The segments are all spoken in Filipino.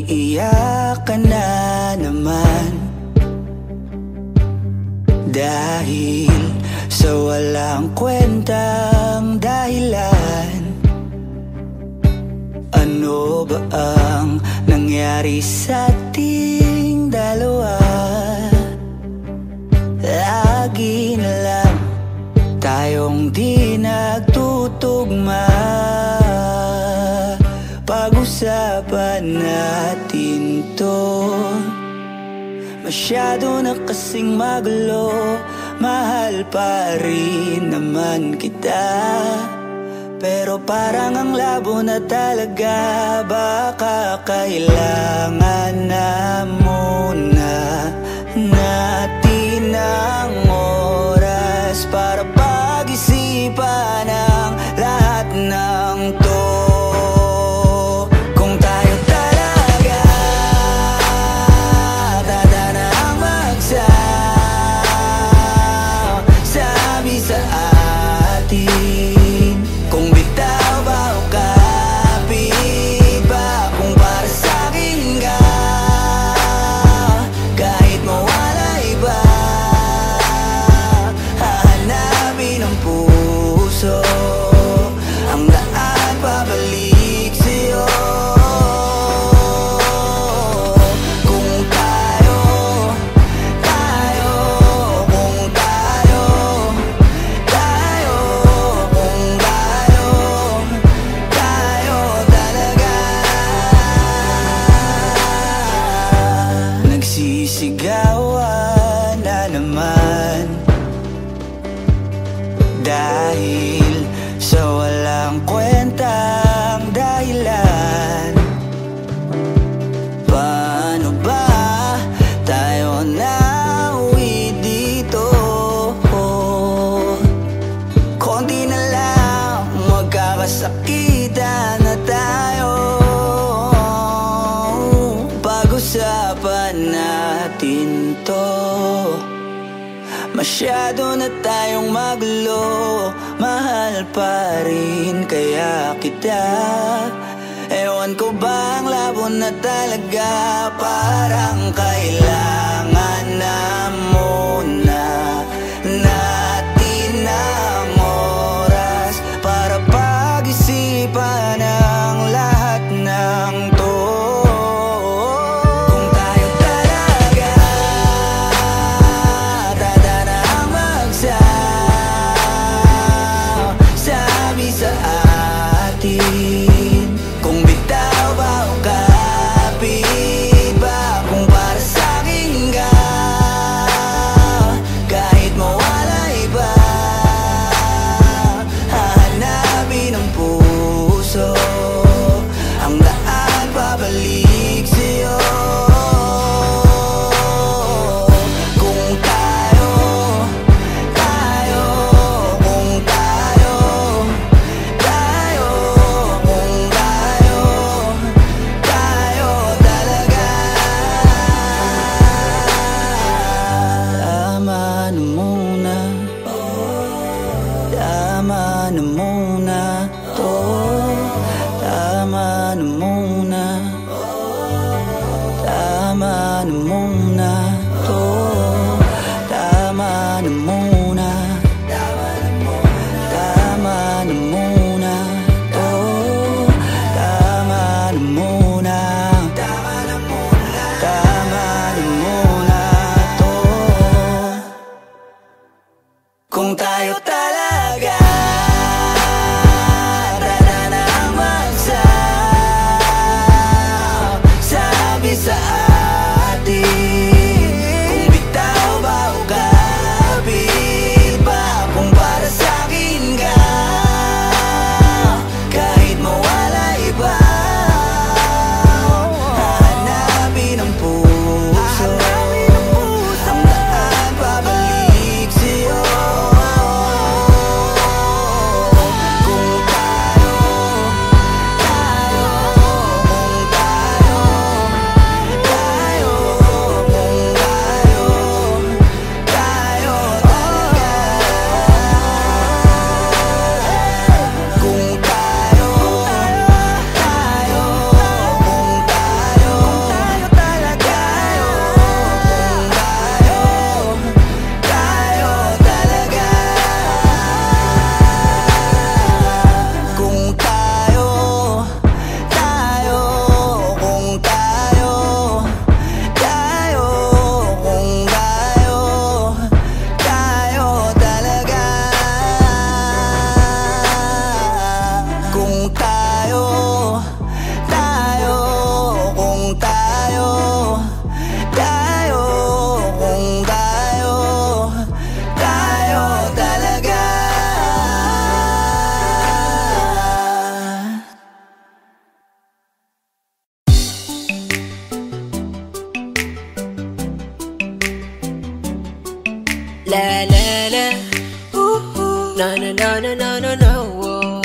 Umiiyak ka na naman dahil sa walang kwentang dahilan. Ano ba ang nangyari sa ating dalawa? Lagi na lang tayong di nagtutugma. Pag-usapan natin to. Masyado na kasing magulo. Mahal pa rin naman kita, pero parang ang labo na talaga. Baka kailangan na muna natin ang oras para pag-isipan ang lahat ng to. Nagsisigawan na naman dahil sa walang kwentang dahilan. Paano ba tayo nauwi dito? Konti na lang magkakasakitan na tayo. Pag-usapan natin to. Masyado na tayong magulo. Mahal pa rin kaya kita. Ewan ko ba ang labo na talaga. Parang kailangan na muna natin ang oras para pag-isipan ang lahat ng to. Tama na muna to. Tama na muna. Tama na muna to. Tama na muna. Tama na muna to. Tama na muna. Tama na muna to. Kung tayo talaga sa atin, kung bitaw ba o kapit ba, kung para sa'kin ka, kahit mawala iba, hahanapin ang puso, ang daan pabalik sa'yo. Na na na na na na na, oh.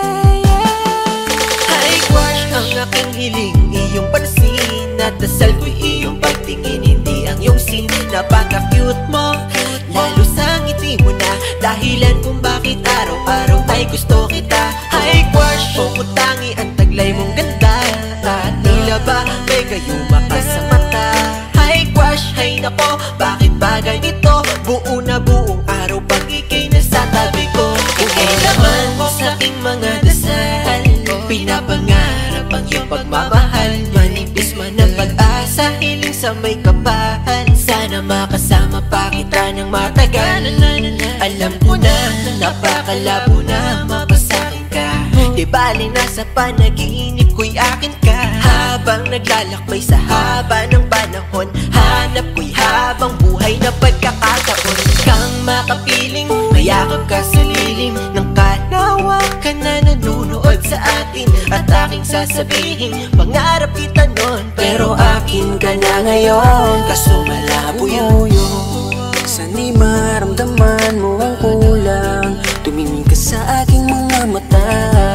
Hi crush, ang aking hiling, iyong pansin. At dasal ko'y iyong pagtingin, hindi ang iyong sin. Napaka-cute mo, lalo sa ngiti mo na dahilan kung bakit araw-araw ay gusto kita. Hi crush, pumutangi ang taglay mong ganda. At tila ba may gayuma ka sa mata. Hi crush, hay nako, bakit ba ganito? Buo na buong araw pag ikay nasa tabi ko. Ikay naman sa aking mga dasal, pinapangarap ang iyong pagmamahal. Manipis man ang pag-asa, hiling sa may kapal. Sana makasama pa kita ng matagal. Alam ko na, napakalabo na mapasakin ka. Di bali nasa panaginip ko'y akin ka. Habang naglalakbay sa haba ng panahon, hanap ko'y habang buhay na pagkakataon. Kang makapiling, mayakap ka sa lilim ng kalawakan na nanunood sa atin. At aking sasabihin, pangarap kita nun, pero akin ka na ngayon. Kaso malabo yun. Sana'y maramdaman mo ang kulang. Tumingin ka sa aking mga mata.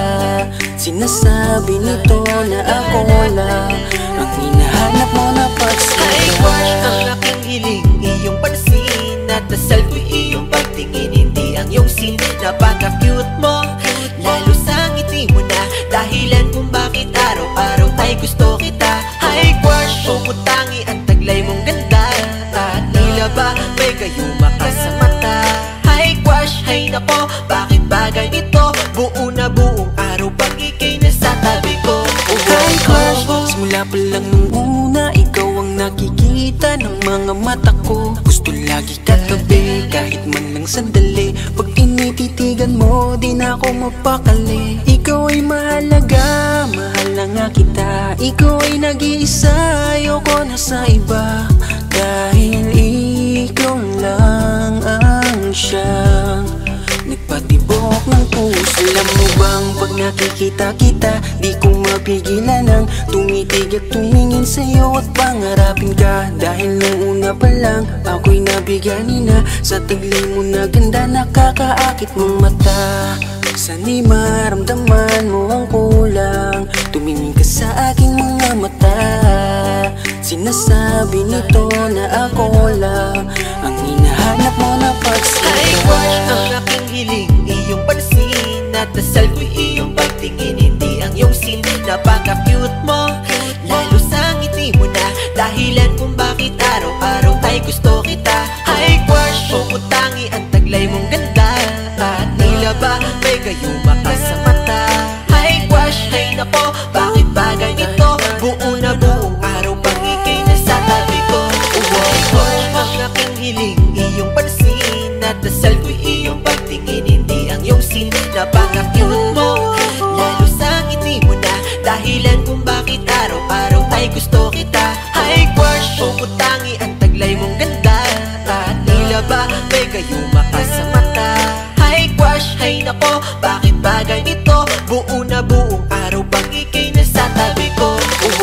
Sinasabi nito na ako lang ang hinahanap mo na pagsaya. Hi crush, ang aking hiling, iyong pansin. At dasal ko'y iyong pagtingin, hindi ang iyong sin. Napaka-cute mo, lalo sa ngiti mo na dahilan kung bakit araw-araw ay gusto kita. Hi crush, pumutangi ang taglay mong ganda. At tila ba may gayuma ka sa mata. Hi crush, hay nako, bakit ba ganito? Buo na buong araw pag ikay nasa tabi ko. Hi crush, simula pa lang nung una, ikaw ang nakikita ng mga mata ko. Gusto lagi katabi, kahit man lang sandali. Pag tinititigan mo, di na ako mapakali. Ikaw ay mahalaga, mahal na nga kita. Ikaw ay nag-iisa, ayoko na sa iba. Dahil ikaw lang ang siyang nagpatibok ng puso. Alam mo bang pag nakikita kita, di ko mapigilan ang tumitig at tumingin sa'yo at pangarapin ka. Dahil nung una pa lang, ako'y nabigani na sa taglay mo na ganda, nakakaakit mong mata. Sana'y maramdaman mo ang kulang. Tumingin ka sa aking mga mata. Sinasabi nito na ako lang ang hinahanap mo na pagsaya. Hi crush, ang aking hiling, iyong pansin. At dasal ko'y iyong pagtingin, hindi ang iyong sin. Napaka-cute mo, lalo sa ngiti mo na dahilan kung bakit araw-araw ay gusto kita. Hi crush, pumutangi ang taglay mong ganda. At tila ba may gayuma ka sa mata. Hi crush, hay nako, bakit ba ganito? Buo na buong araw pag ikay nasa tabi ko. Hi crush, ang aking hiling, iyong pansin. At dasal ko'y iyong pagtingin, hindi ang iyong sin. Napaka-cute mo, lalo sa ngiti mo na dahilan kung bakit araw-araw ay gusto kita. Hi crush, pumutangi ang taglay mong ganda. At tila ba may gayuma ka sa mata. Hi crush, hay nako, bakit ba ganito? Buo na buong araw pag ikay nasa tabi ko.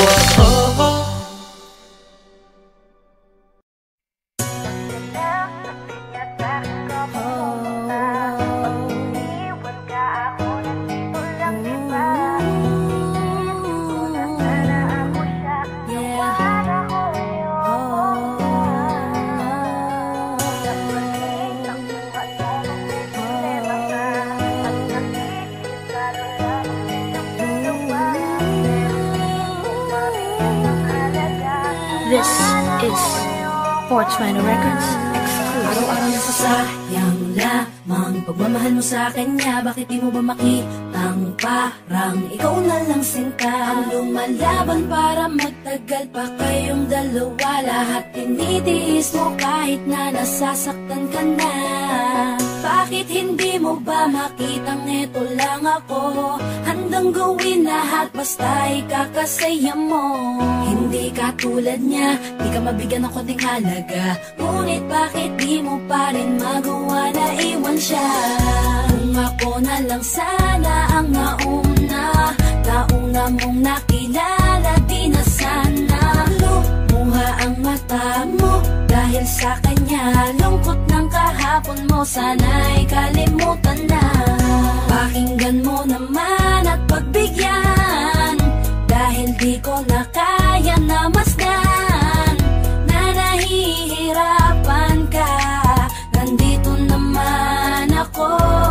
This is Portsmouth Records exclusive. Araw-araw nasasayang lamang pagmamahal mo sa kanya. Bakit di mo ba makitang parang ikaw na lang sinta ang lumalaban para magtagal pa kayong dalawa. Lahat tinitiis mo kahit na nasasaktan ka na. Bakit hindi mo ba makitang eto lang ako? Handang gawin lahat basta ikakasaya mo. Hindi ka tulad niya, di ka mabigyan ng konting halaga. Ngunit bakit di mo pa rin magawa na iwan siya? Kung ako na lang sana ang nauna, nauna mong nakilala, di na sana lumuha ang mata mo. Dahil sa kanya, lungkot ng kahapon tapon mo, sana'y kalimutan na. Pakinggan mo naman at pagbigyan, dahil di ko na kaya na masdan na nahihirapan ka. Nandito naman ako.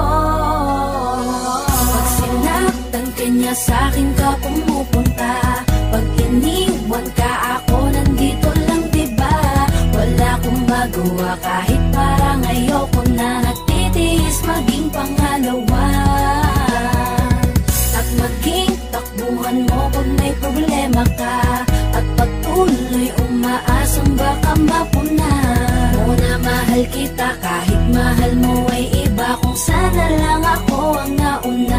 Pag sinaktan ka niya, sa'kin ka pumupunta. Pag iniwan ka ako, nandito lang diba? Wala akong magawa kahit parang ayoko na. Nagtitiis maging pangalawa at maging takbuhan mo pag may problema ka. At patuloy umaasang baka mapuna. Muna mahal kita kahit mahal mo ay iba. Kung sana lang ako ang nauna.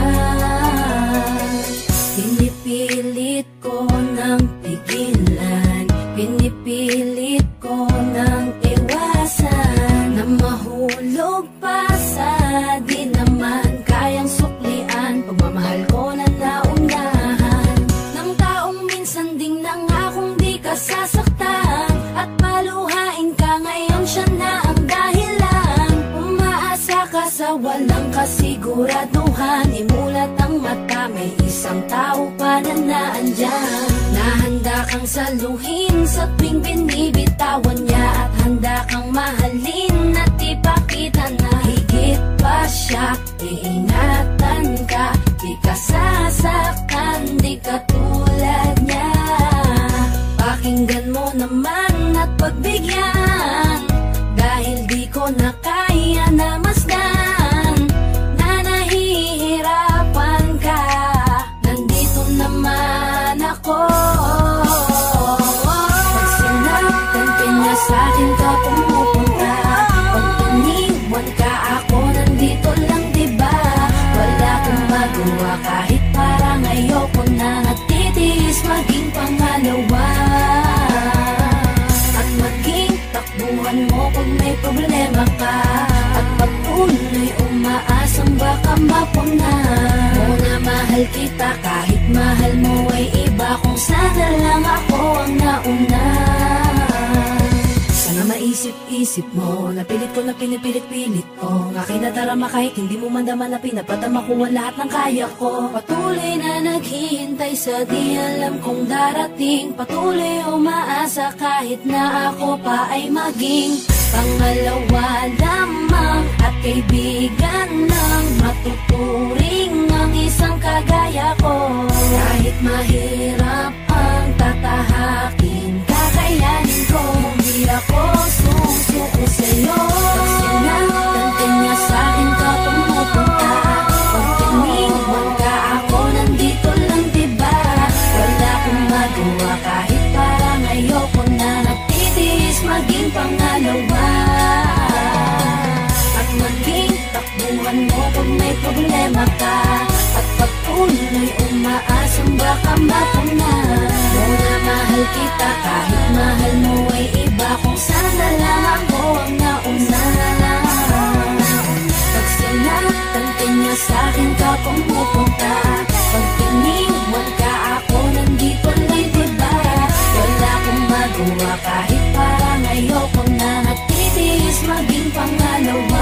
Pinipilit ko ng pigilan, pinipilit ko ng iwasan, na mahulog pa sa di naman kayang suklian. Pagmamahal ko na naunahan ng taong minsan ding nangakong di ka sasaktan. At paluhain ka ngayon, siya na ang dahilan. Umaasa ka sa walang kasiguraduhan. Imulat ang mata, may isang tao pa na naandyan. Nahanda kang saluhin sa tuwing binibitawan niya. At handa kang mahalin at ipakita na higit pa siya. Iingatan ka, di ka sasaktan, di ka tulad niya. Pakinggan mo naman at pagbigyan, dahil di ko na kaya na masdan na nahihirapan ka. Nandito naman ako. Pag sinaktan ka niya, sa'kin ka pumupunta. Pag iniwan ka ako, nandito lang diba? Wala akong magawa kahit parang ayoko na. Nagtitiis maging pangalawa at maging takbuhan mo pag may problema ka. At patuloy umaasang baka mapuna. Muna mahal kita kahit mahal mo ay iba. Kung sana lang ako ang nauna. Sana maisip-isip mo, napilit ko na pinipilit-pilit ko. Ang aking nadarama kahit hindi mo mandaman na pinapadama ko ang lahat ng kaya ko. Patuloy na naghihintay sa di alam kong darating. Patuloy umaasa kahit na ako pa ay maging pangalawa lamang at kaibigan lang. Matuturing ang isang kagaya ko. Kahit mahirap ang tatahakin, kakayanin ko. Hindi ako susuko sa'yo. Pag sinaktan ka niya, sa'kin ka pumupunta. Pag iniwan ka ako, nandito lang diba? Wala akong magawa kahit parang ayoko na. Nagtitiis maging pangalawa at maging takbuhan mo pag may problema ka. At patuloy umaasang baka mapuna. Muna mahal kita kahit mahal mo ay iba. Kung sana lang ako ang nauna. Pag sinaktan ka niya, sa'kin ka pumupunta. Pag iniwan ka ako, nandito lang diba? Wala akong magawa kahit parang ayoko na. Nagtitiis maging pangalawa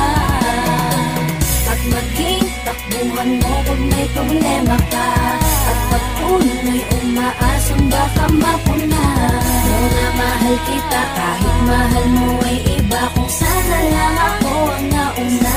at maging takbuhan mo pag may problema ka. At patuloy umaasang baka mapuna. Muna mahal kita kahit mahal mo ay iba. Kung sana lang ako ang nauna.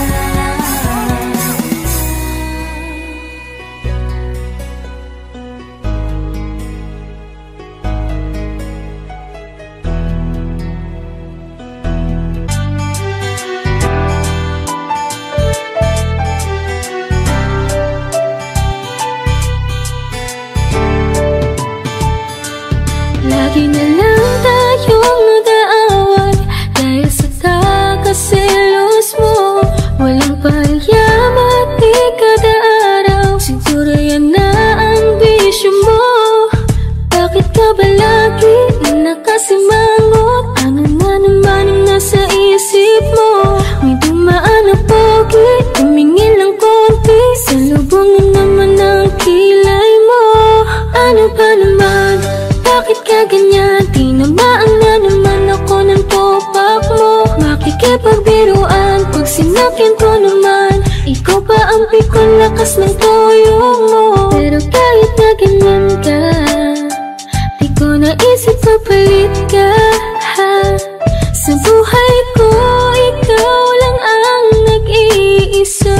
Lagi na lang tayong nag-aaway dahil sa kakaselos mo. Walang palyama at di kada araw, siguro yan na ang bisyo mo. Bakit ka ba lagi nakasimangot? Ano na naman ang nasa isip mo? May dumaan na pogi, tumingin lang konti, salubong na naman ang kilay mo. Ano ba naman? Bakit ka ganyan? Tinamaan na naman ako ng top-up mo. Makikipagbiruan Sinakin ko naman, ikaw pa ang pikon lakas ng toyo mo. Pero kahit na ganyan ka, di ko naisip papalit ka. Sa buhay ko, ikaw lang ang nag-iisa.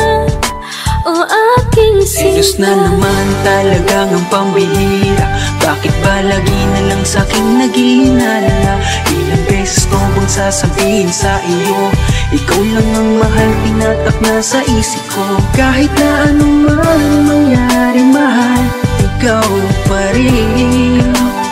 O aking sinta. Selos na naman talagang ang pambihira. Bakit ba lagi na lang sa'king nag-iinala? Ilang beses ko bang sasabihin sa iyo, ikaw lang ang mahal, tinatak na sa isip ko. Kahit na anuman mangyari mahal, ikaw pa rin.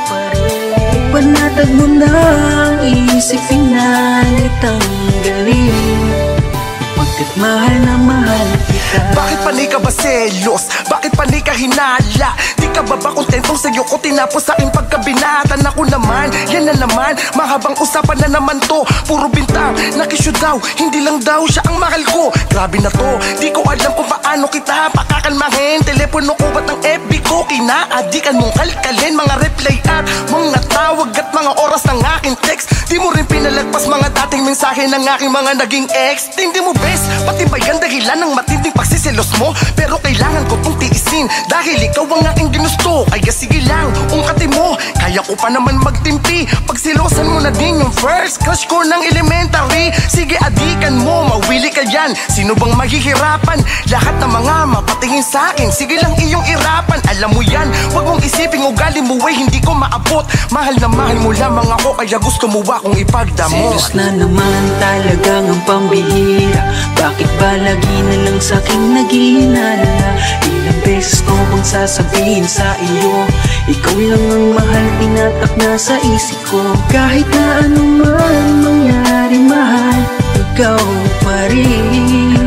Panatag mo na ang isip, pinalit ang galing. Pagkat mahal na mahal kita. Bakit panay ka ba selos? Bakit panay ka hinala? Di ka ba kontentong sa'yo ko tinapos sa aking pagkabinatan? Ako naman, yan na naman, mahabang usapan na naman to. Puro bintang, nakisyo daw, hindi lang daw siya ang mahal ko. Grabe na to, di ko alam kung paano kita pakakalmahin. Telepono ko ba't ang FB ko kinaadikan mong kalkalin? Mga reply at mga tawag at mga oras ng aking text. Di mo rin pinalagpas mga dating mensahe ng aking mga naging ex. Hindi mo best, pati ba yan dahilan ng matinding pagsiselos mo? Pero kailangan ko tong tiisin dahil ikaw ang aking ginusto. Kaya sige lang, ungkatin mo, kaya ko pa naman magtimpi. Pagsilosan mo na din yung first crush ko ng elementary. Sige adikan mo, mawili ka yan. Sino bang mahihirapan? Lahat ng mga mapatingin sa akin, sige lang iyong irapan. Alam mo yan, wag mong isiping ugali mo ay hindi ko maabot. Mahal na mahal mo lamang ako, kaya gusto mo akong ipagdamot. Selos na naman talagang ang pambihira. Bakit ba lagi na lang sa'king nag-iinala? Ilang beses ko bang sasabihin sa iyo, ikaw lang ang mahal, tinatak na sa isip ko. Kahit na anuman mangyari mahal, ikaw pa rin.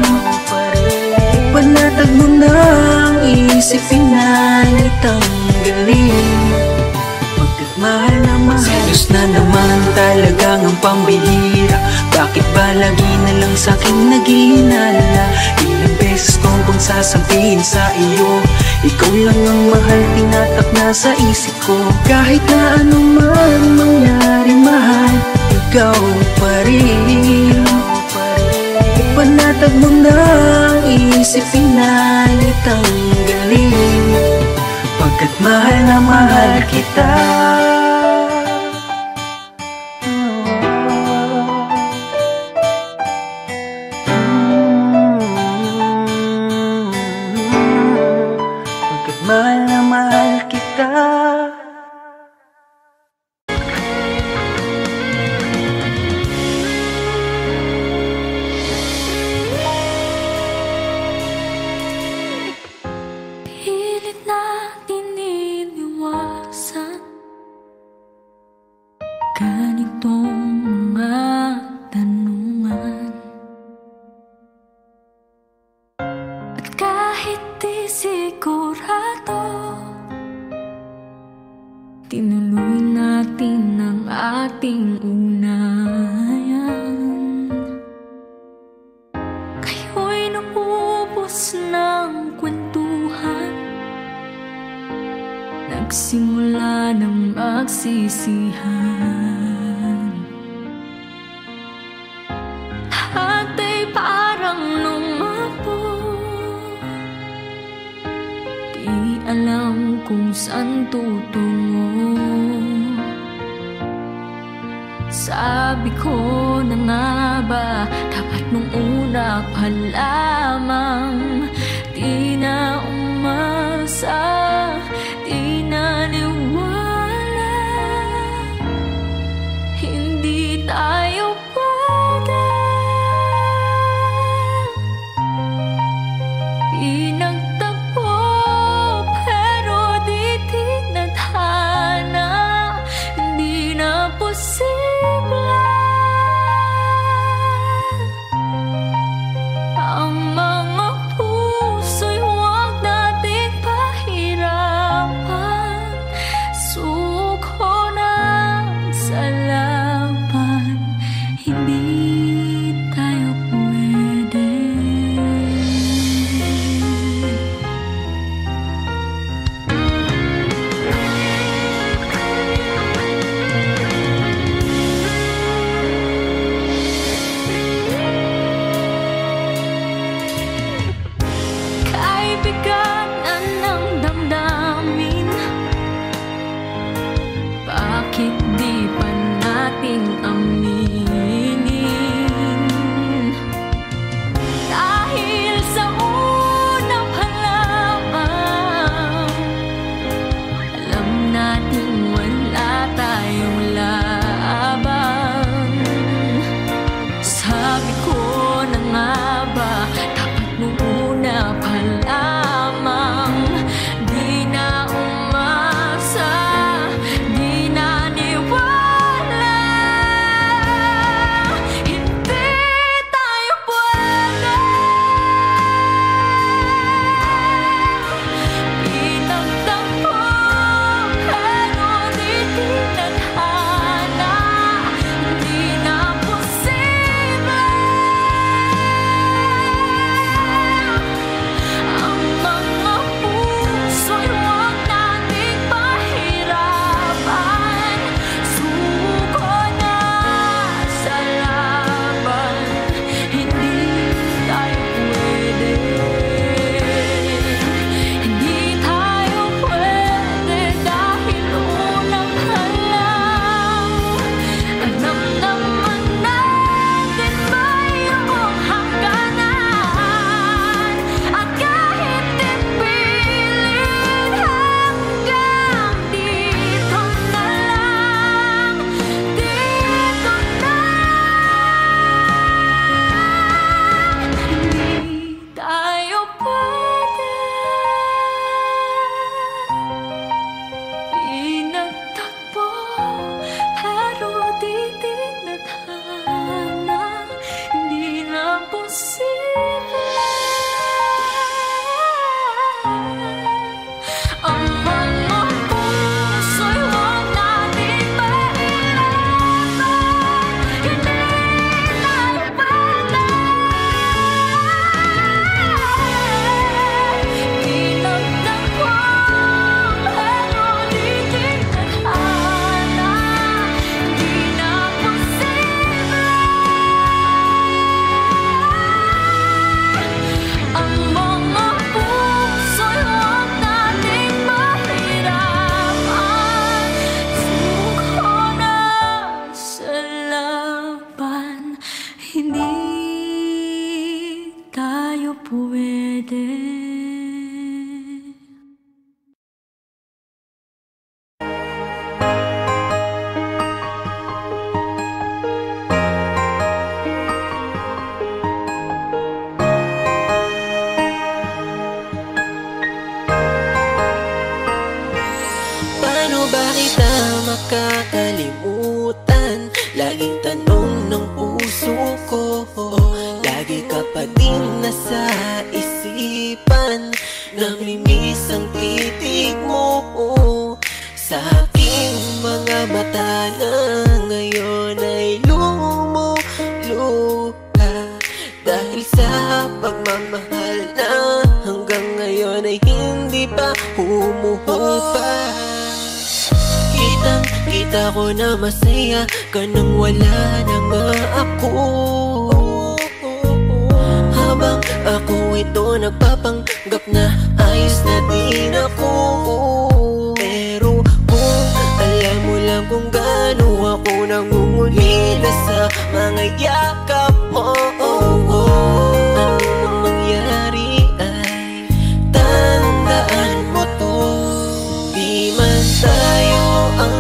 Panatag mo na ang isip, pinalit ang galing. Pagkat mahal na mahal. Selos na naman talagang ang pambihira. Bakit ba lagi na lang sa'king nag-iinala? Ilang beses ko bang sasabihin sa iyo, ikaw lang ang mahal, tinatak na sa isip ko. Kahit na anuman mangyari mahal, ikaw pa rin. Panatag mo na ang isip, pinalit ang galing. Pagkat mahal na mahal kita. Pagkat mahal na mahal kita. Pilit natin iniwasan ganitong mga tanungan. At kahit di sigurado, tinuloy natin ang ating unayan. Kayo'y naubos ng kwentuhan, nagsimula ng magsisihan. Lahat ay parang lumabog, di alam kung saan tutungo. Sabi ko na nga ba, dapat nung una pa lamang di na umasa, di naniwala. Hindi tayo pwede, pinagtagpo pero di tinadhana. Hindi na posible ang mga puso'y huwag nating pahiya. lagi ka pa din nasa isipan. Namimiss ang titig mo sa aking mga mata na ngayon ay lumuluha. Dahil sa pagmamahal na hanggang ngayon ay hindi pa humuhupa. Kita ko na masaya ka nang wala na nga ako. Habang ako ito nagpapanggap na ayos na din ako. Pero kung alam mo lang kung gaano ako nangungulila sa mga yakap mo, ano mang mangyari ay tandaan mo to. Di man tayo ang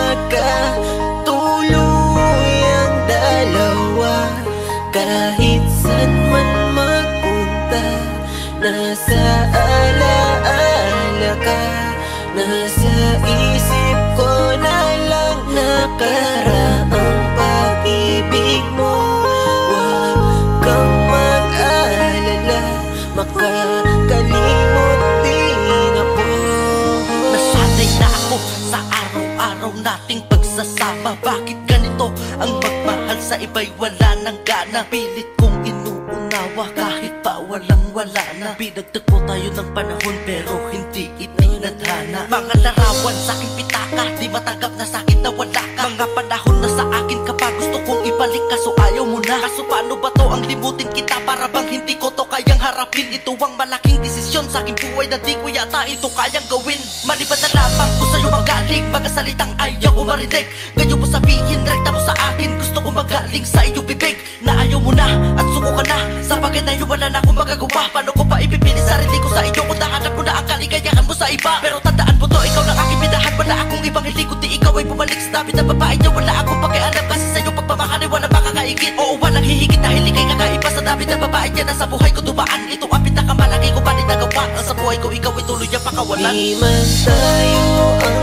nagkatuluyang dalawa, kahit saan man magpunta, nasa alaala ka. Nasa isip ko na lang nakaraang pag-ibig mo. Huwag kang mag-alala, makakalimot din ako. Nasanay na ako sa araw-araw nating pagsasama. Bakit ganito ang magmahal sa iba'y wala nang gana? Pilit kong inuunawa kahit pa walang-wala na. Pinagtagpo tayo ng panahon pero hindi itinadhana. Mga larawan sa aking pitaka, di matanggap na sakit na wala ka. Mga panahon na sa akin ka pa, gusto kong ibalik kaso ayaw mo na. Kaso paano ba to ang limutin kita? Para bang hindi ko to kayang harapin? Ito ang malaking desisyon sa aking buhay na di ko yata ito kayang gawin. Maliban na lamang ko sa'yo magaling, mga salitang ayaw ko marinig. Ngayon mo sabihin, rekta mo sa akin, gusto ko magaling sa iyong bibig. Na ayaw mo na at suko ka na, sa bagay na yun wala na akong magagawa. Paano ko pa ipipili sarili ko sa iyo kung nahanap mo na ang kaligayahan mo sa iba? Pero tandaan mo to, ikaw lang aking minahan, wala akong ibang hindi kundi ikaw ay bumalik sa tabi ng babae niya. Wala akong pakialam kasi sa'yo pagmamahal ay walang makakaigit. Oo, walang hihigit dahil ikay kakaiba sa tabi ng babae niya na sa buhay ko dumaan. Ito ang pinakamalaki ko pa rin nagawa, ang sa buhay ko ikaw ay tuloy ang pakawalan. Di man tayo ang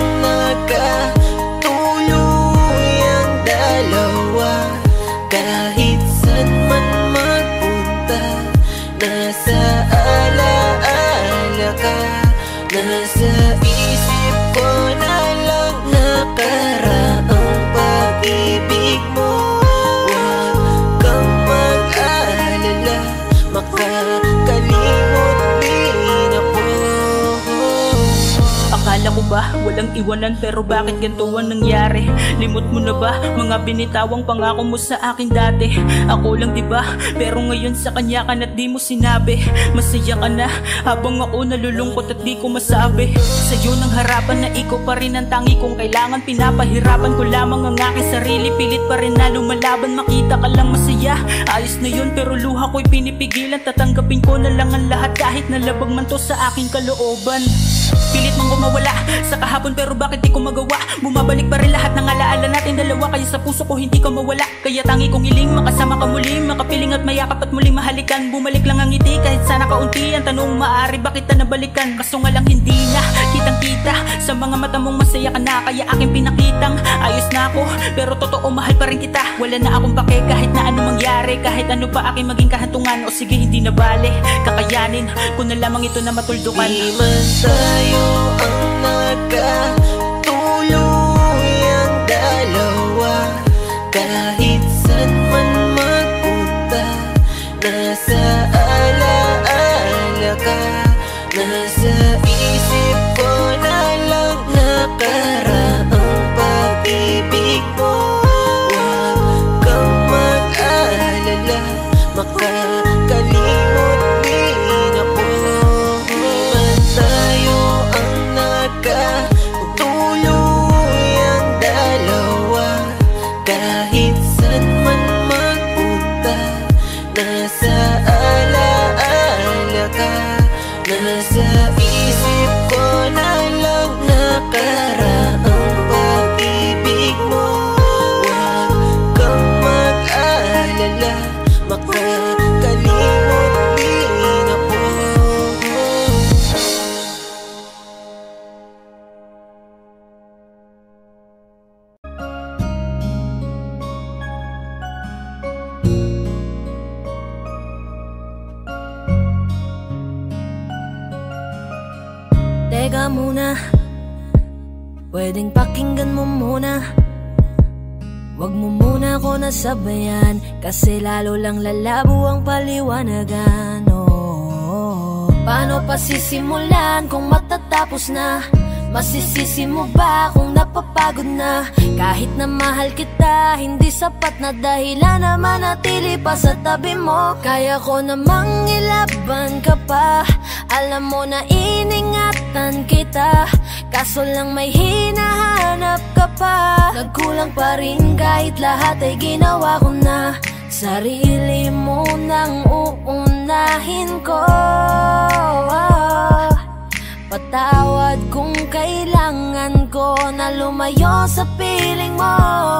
nagkatuluyang dalawa, kahit saan man magpunta, nasa alaala ka. Nasa isip ko na lang nakaraang pag-ibig mo. Huwag kang mag-alala, makakalimot din ako. Akala ko ba walang iwanan pero bakit ganito ang nangyari? Limot mo na ba mga binitawang pangako mo sa akin dati? Ako lang diba? Pero ngayon sa kanya ka na't di mo sinabi. Masaya ka na habang ako nalulungkot at di ko masabi. Sa'yo ng harapan na ikaw pa rin ang tangi kong kailangan. Pinapahirapan ko lamang ang aking sarili, pilit pa rin na lumalaban. Makita ka lang masaya, ayos na yun pero luha ko'y pinipigilan. Tatanggapin ko na lang ang lahat kahit nalabag man to sa aking kalooban. Pilit mong mawala sa kahapon pero bakit di ko magawa? Bumabalik pa rin lahat ng alaala natin dalawa, kaya sa puso ko hindi ka mawala. Kaya tangi kong hiling makasama ka muli, makapiling at mayakap at muling mahalikan. Bumalik lang ang ngiti kahit sana kaunti, ang tanong maaari bakit na nabalikan? Kaso nga lang hindi na kitang kita sa mga mata mong masaya ka na, kaya aking pinakitang ayos na ako pero totoo mahal pa rin kita. Wala na akong pake kahit na ano mangyari, kahit ano pa aking maging kahantungan. O sige hindi na bale, kakayanin ko na lamang ito na matuldukan. Di man tayo ang nagkatuluyang dalawa, kahit saan man magpunta, nasa alaala ka. Nasa isip ko na lang nakaraang pag-ibig mo. Huwag kang mag-alala, makakalimot din ako. Di man tayo ang nagkatuluyang dalawa, kahit saan man magpunta, nasa alaala ka. Nasa teka muna, pwedeng pakinggan mo muna. Wag mo muna ako nasabayan, kasi lalo lang lalabo ang paliwanagan. Paano pa sisimulan kung matatapos na? Masisisi mo ba kung napapagod na? Kahit na mahal kita, hindi sapat na dahilan na manatili pa sa tabi mo. Kaya ko namang ilaban ka pa, alam mo na iningatan kita, kaso lang may hinahanap ka pa. Nagkulang pa rin kahit lahat ay ginawa ko na. Sarili mo nang uunahin ko. Patawad kung kailangan ko na lumayo sa piling mo.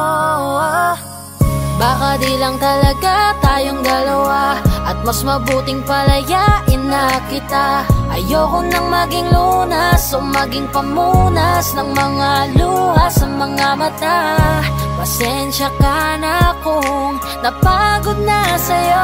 Baka di lang talaga tayong dalawa, at mas mabuting palayain na kita. Ayoko nang maging lunas o maging pamunas ng mga luha sa mga mata. Pasensya ka na kung napagod na sa'yo.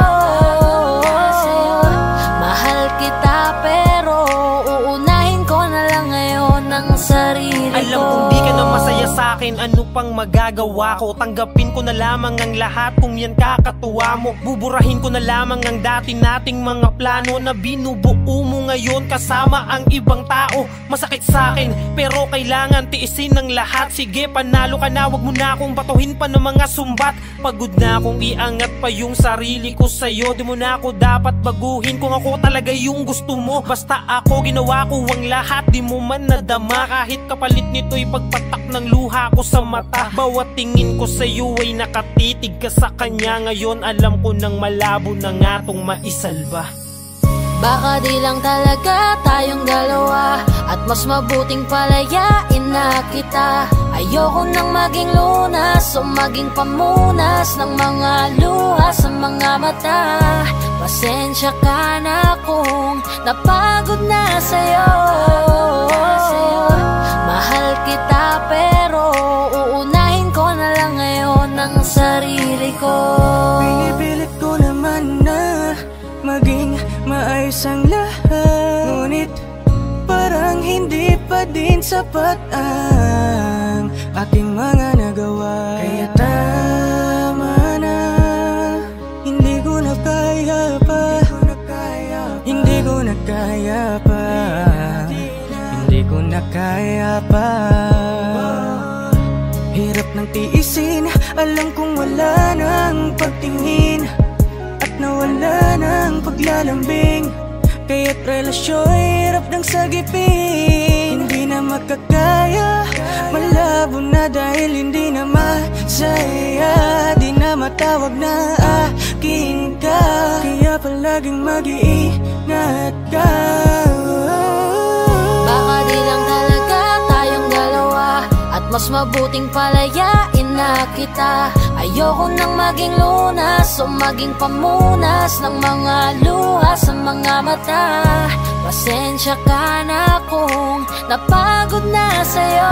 Mahal kita pero uunahin ko na lang ngayon ang sarili ko. Alam kong di ka na masaya sa'kin, ano pang magagawa ko? Tanggapin ko na lamang ang lahat kung yan kakatuwa mo. Buburahin ko na lamang ang dati nating mga plano na binubuo mo ngayon kasama ang ibang tao. Masakit sa'kin pero kailangan tiisin ng lahat. Sige, panalo ka na, wag mo na akong batuhin pa ng mga sumbat. Pagod na akong iangat pa yung sarili ko sa'yo. Di mo na ako dapat baguhin kung ako talaga yung gusto mo. Basta ako ginawa ko ang lahat, di mo man nadama. Kahit kapalit nito'y pagpatak ng luha ko sa mata. Bawat tingin ko sa'yo ay nakatitig ka sa kanya. Ngayon alam ko nang malabo na nga tong maisalba. Baka di lang talaga tayong dalawa, at mas mabuting palayain na kita. Ayoko nang maging lunas o maging pamunas ng mga luha sa mga mata. Pasensya ka na kung napagod na sa'yo. Mahal kita pero uunahin ko na lang ngayon ang sarili ko. Pinipilit ko naman na maging maayos ang lahat, ngunit parang hindi pa din sapat ang aking mga nagawa. Kaya tama na, hindi ko na kaya pa, hindi ko na kaya pa, hindi ko na kaya pa. Hirap ng tiisin, alam kong wala nang pagtingin at nawala ng paglalambing. Kaya't relasyo'y hirap ng sagipin. Hindi na makakaya, malabo na dahil hindi na masaya. Di na matawag na akin ka, kaya palaging mag-iingat ka. Baka di lang talaga tayong dalawa, at mas mabuting palayain na kita. Ayoko nang maging lunas o maging pamunas ng mga luha sa mga mata. Pasensya ka na kung napagod na sa'yo.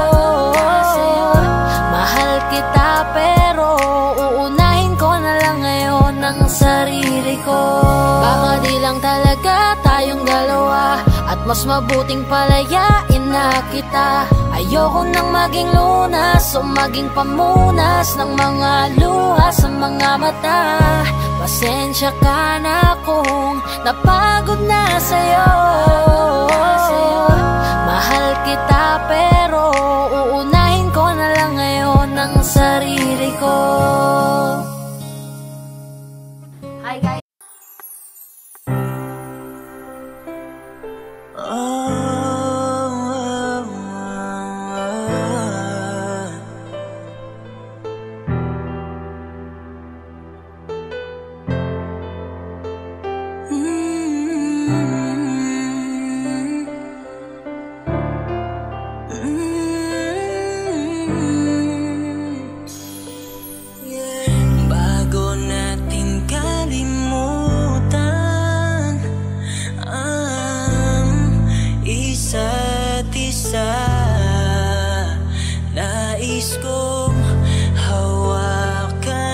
Mahal kita pero uunahin ko na lang ngayon ang sarili ko. Baka di lang talaga tayong dalawa, at mas mabuting palayain na kita. Ayoko nang maging lunas o maging pamunas ng mga luha sa mga mata. Pasensya ka na kung napagod na sa'yo. Mahal kita pero uunahin ko na lang ngayon ang sarili ko. Hi guys.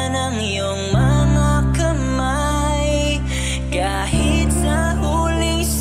Kahit sa huling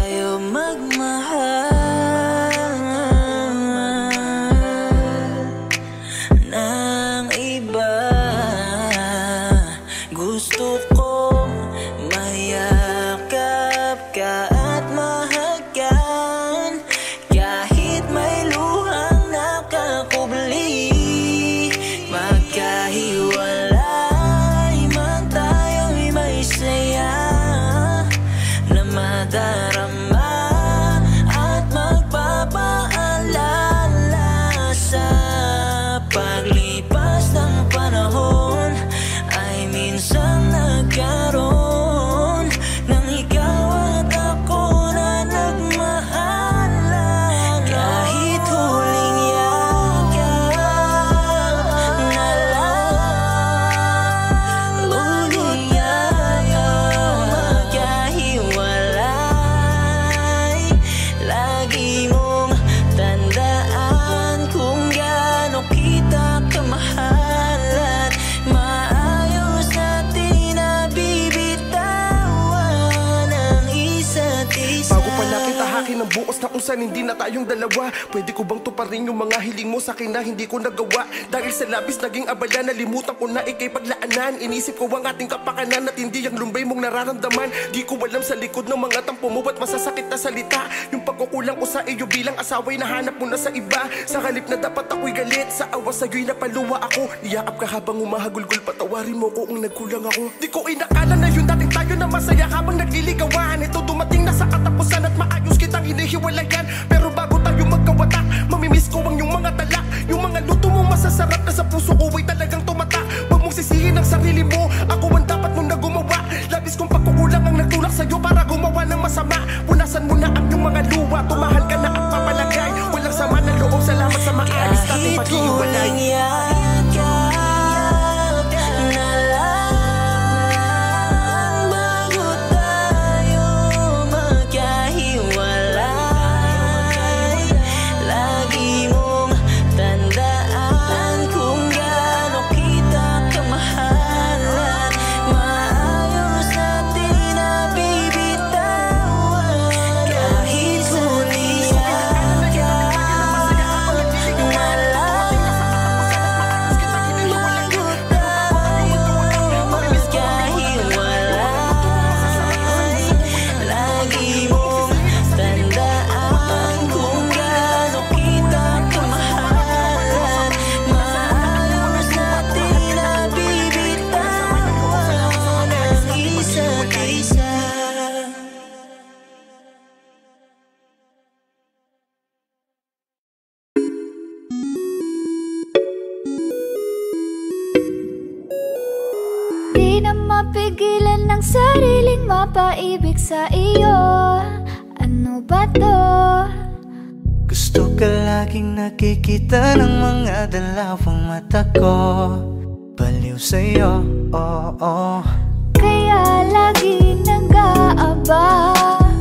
tayo magmahal ng iba. Gusto kong mayakap ka at mahagan, kahit may luhang nakakubli. Magkahiwalay man tayo'y may saya na madarama at magpapaalala. Sa paglipas ng panahon ay minsan nagkaroon ng ikaw at ako na nagmahalan. Kahit huling yakap na lang, huling yakap, magkahiwalay. Lagi mong tandaan kung gaano kita kamahalan. Maayos natin na bibitawan ang isa't isa. Bago pa natin tahakin ang buos na kung saan hindi na tayong dalawa, pwede ko bang tuparin yung mga hiling mo sa akin na hindi ko nagawa? Dahil sa labis naging abala, nalimutan ko na ikay paglaanan. Inisip ko ang ating kapakanan at hindi ang lumbay mong nararamdaman. Di ko alam sa likod ng mga tampo mo at masasakit na salita, yung pagkukulang ko sa iyo bilang asawa'y nahanap mo na sa iba. Sa halip na dapat ako'y galit, sa awa sa'yo'y napaluwa ako. Niyakap ka habang umahagulgol, patawarin mo ko kung nagkulang ako. Di ko inakala na yung dating tayo na masaya habang nagliligawan. Ito dumating na sa katapusan at maayos kitang hinihiwalayan. Pero bago tayo magkawatak, mamimiss ko ang yung mga talak. Yung mga luto mo masasarap na sa puso ko ay talagang tumatak. Huwag mong sisihin ang sarili mo, ako ang dapat mong nagumawa. Labis kong pagkukulang ang nagtulak sa'yo para gumawa ng masama. Punasan mo na ang yung mga luwa, tumahal ka na at papalagay. Walang sama na loob, salamat sa maayos natin pag-iwalay. Mapigilan ng sariling mapaibig sa iyo. Ano ba to? Gusto ka laging nakikita ng mga dalawang mata ko. Baliw sa'yo, oo. Kaya lagi nag-aaba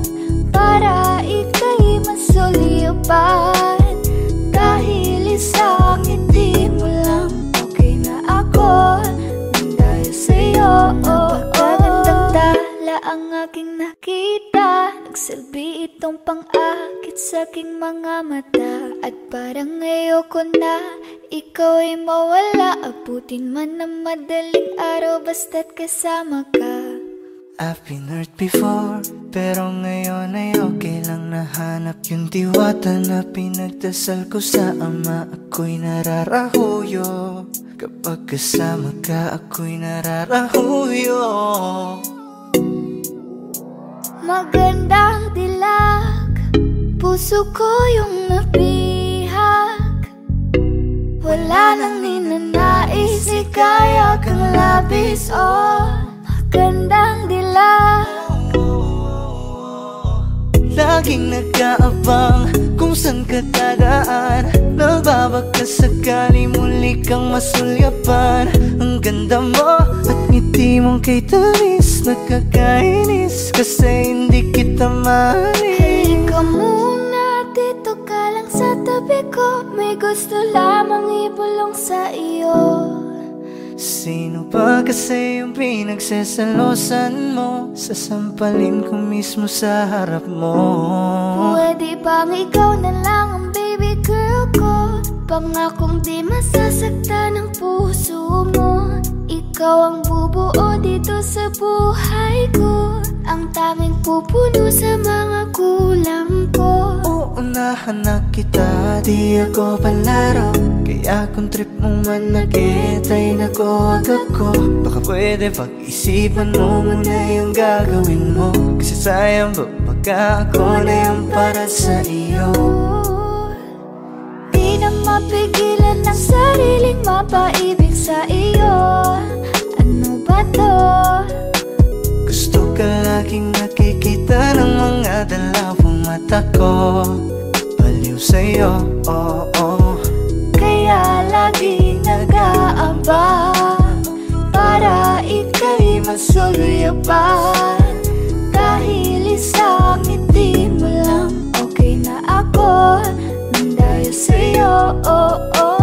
para ika'y masulipan. Dahil isang ngiti mo lang, okay na ako. Dahil sa'yo, napakagandang tala ang aking nakita. Nagsilbi itong pang-akit sa aking mga mata. At parang ayoko na ikaw ay mawala. Abutin man ng madaling araw basta't kasama ka. I've been hurt before, pero ngayon ay okay lang. Nahanap yung diwata na pinagdasal ko sa ama. Ako'y nararahuyo, kapag kasama ka ako'y nararahuyo. Magandang dilag, puso ko yung nabihag. Wala nang ninanais, ikaya kang labis, oh. Magandang dilag. Laging nag-aabang kung saan ka dadaan. Nagbabaka sakali muli kang masulyapan. Ang ganda mo at ngiti mong kay tamis. Nakakainis kasi hindi kita mahalin. Halika muna, dito ka lang sa tabi ko. May gusto lamang ibulong sa iyo. Sino ba kasi yung pinagsasalosan mo? Sasampalin ko mismo sa harap mo. Pwede bang ikaw na lang ang baby girl ko? Pangakong di masasaktan ang puso mo. Ikaw ang bubuo dito sa buhay ko, ang tanging pupuno sa mga kulang ko. Uunahan na kita, di ako palaro. Kaya kung trip mong manakit ay nakuwag ako. Baka pwede pag-isipan mo muna yung gagawin mo. Kasi sayang ba pagka ako na yung para sa iyo. Di na mapigilan ng sariling mapaibig sa iyo. Ano ba to? Gusto ka laging nakikita ng mga dalawang mata ko. Baliw sa'yo, oh, oh. Kaya lagi nag-aaba para ika'y masuluyapan. Dahil isang ngiti mo lang, okay na ako nang dahil sa'yo, oh, oh.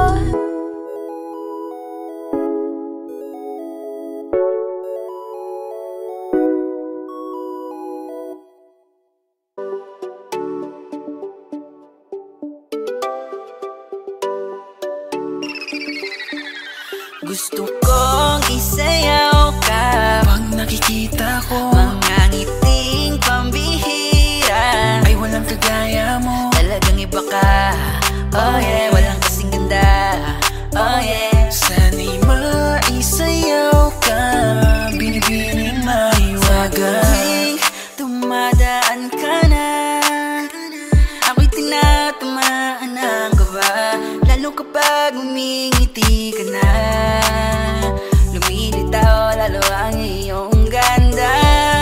Gusto kong isayaw ka pag nakikita ko. Mga ngiting pambihira ay walang kagaya mo. Talagang iba ka, oh yeah. Walang kasing ganda, oh yeah. Sana'y maisayaw ka, binibining maiwaga. Tuwing dumadaan ka na, ako'y tinatamaan ng kaba. Lalo kapag umingiti ka na, lumilitaw lalo ang iyong ganda.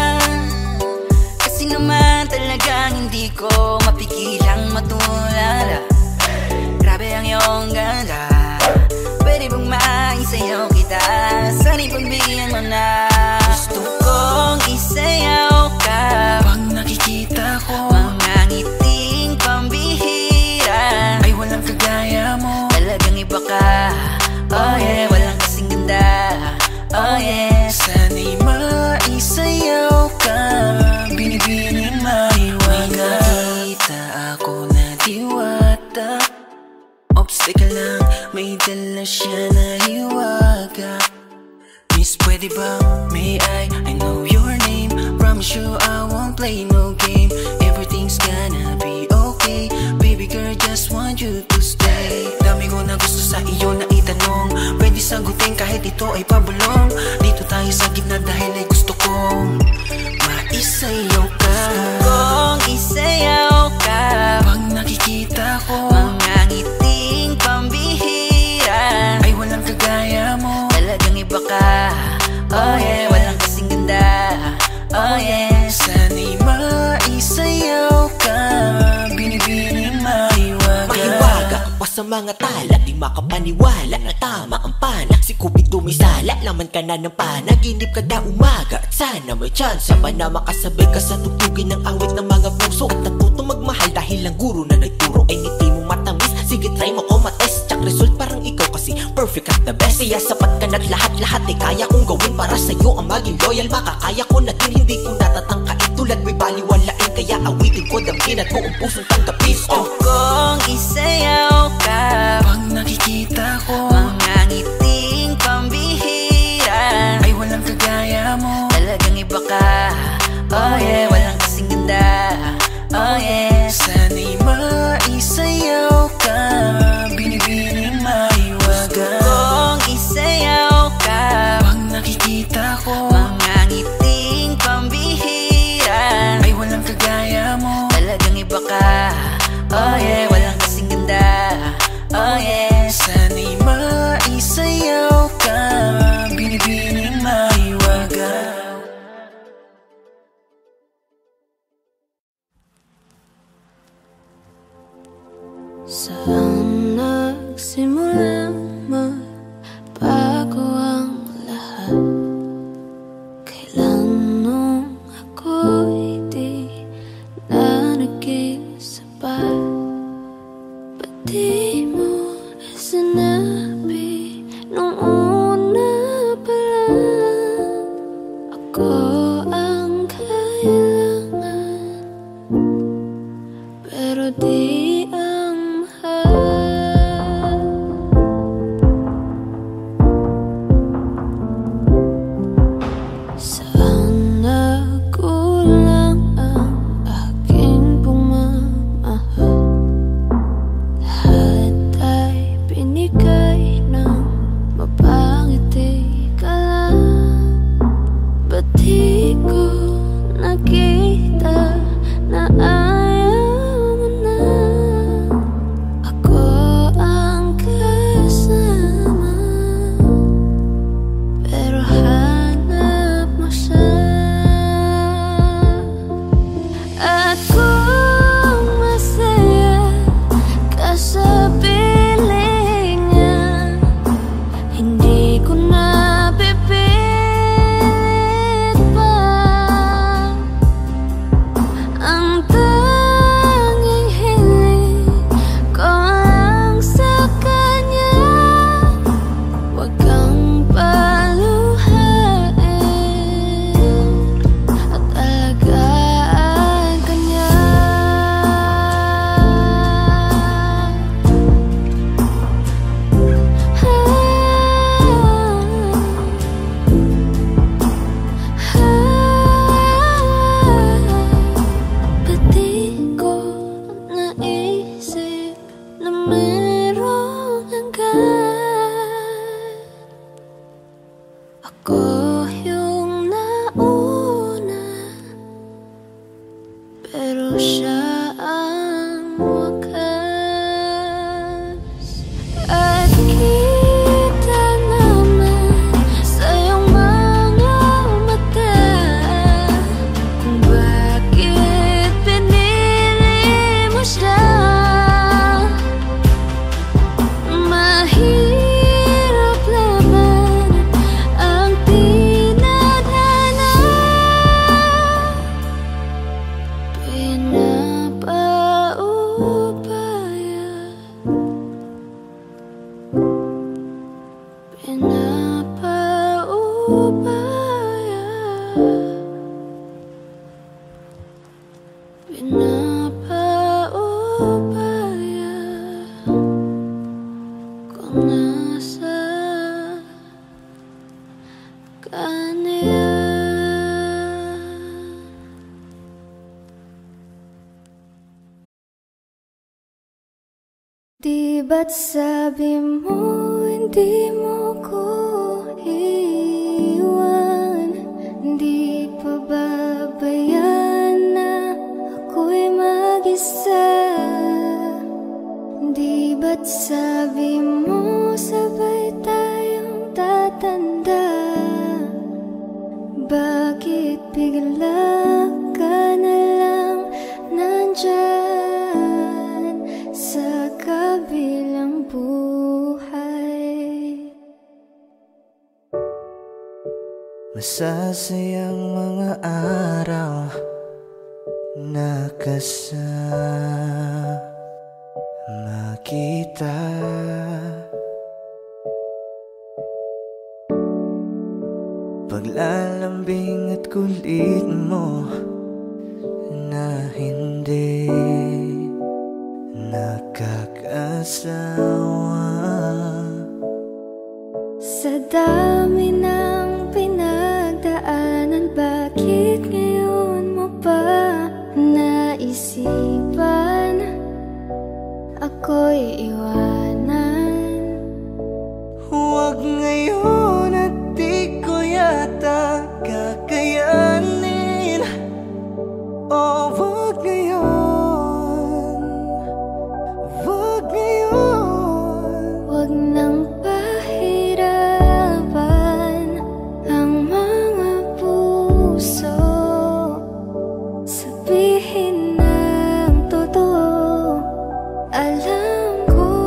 Kasi naman talagang hindi ko mapigilang matulala. Grabe ang iyong ganda. Pwede bang maisayaw kita? Sana'y pagbigyan mo na. Gusto kong isayaw ka pag nakikita ko. Mga ngiting pambihira ay walang kagaya mo. Talagang iba ka, oh yeah. Walang kasing ganda, oh yeah. Sana'y maisayaw ka, binibining maiwaga. Makikita ako na diwata, obstacle lang, may dala siya na hiwaga. Miss, pwede bang may I know your name. Promise you I won't play no game. Everything's gonna be okay. Baby girl, just want you to stay. Dami ko na gusto sa iyo na itanong. Pwede sagutin kahit ito ay pabulong. Dito tayo sa gitna dahil ay gusto kong maisayaw ka. Gusto kong isayaw ka pag nakikita ko. Mga ngiting pambihira ay walang kagaya mo. Talagang iba ka, oh yeah. Walang kasing ganda, oh yeah. Sana'y maisayaw ka, binibining maiwaga. Mahiwaga ka pa sa mga tala, di makapaniwala na tama ang pana. Si Cupid tumisala, laman ka na ng panaginip kada umaga. At sana may chance pa na makasabay ka sa tugtugin ng awit ng mga puso. At natuto magmahal dahil ang guro na nagturo ay ngiti mo matamis. Sige try mo ko matest, tsak result parang ikaw kasi perfect at the best. Kaya sapat ka na't lahat-lahat ay kaya kong gawin para sa'yo ang maging loyal. Makakaya ko na din, hindi ko natatangkain. Tulad may baliwalain, kaya awitin ko damhin at buong pusong tanggapin. Gusto kong isayaw ka pag nakikita ko. Mga ngiting pambihira ay walang kagaya mo. Talagang iba ka, oh yeah. Walang kasing ganda, oh yeah. Sana'y maisayaw ka, binibining maiwaga. Gusto kong isayaw ka pag nakikita ko. Mga ngiting pambihira ay walang kagaya mo. Talagang iba ka, oh yeah. Walang kasing ganda, oh yeah. Sana'y maisayaw ka, binibining maiwaga. Saan nagsimula magbago ang lahat? Kailan nung ako'y di na naging sapat? Ba't di mo na sinabi nung una pero di ang mahal. Saan nagkulang ang aking pagmamahal? Lahat ay binigay ng mapangiti ka lang. Ba't di ko nakita na ayaw mo na? Ako ang kasama, pero hanap mo siya. At kung masaya ka sa piling niya, hindi ko na pipilit pa. Ang tanging hiling ko lang sa kanya, huwag kang paluhain at alagaan ka niya. Ba't di ko naisip na merong hanggan? Ako yung nauna, pero siya ang wakas. At kita naman sa iyong mga mata kung bakit pinili mo siya. Mahirap naman ang tinadhana, pinapaubaya, pinapaubaya, pinapaubaya kung nasa kanya. Di ba't sabi mo hindi mo ko iwan? Di pa babayaan na ako'y mag-isa? Di ba't sabi mo sabay tayong tatanda? Bakit bigla ka na lang nandyan sa kabilang buhay? Masasayang mga araw na kasama kita. Paglalambing at kulit mo na hindi nakakasawa. Sa dami ng pinagdaanan, bakit ngayon mo pa naisipan ako'y iwanan? Huwag ngayon at di ko yata kakayanin. Oh, huwag ngayon, huwag ngayon. Huwag nang pahirapan ang mga puso. Sabihin ng totoo, alam ko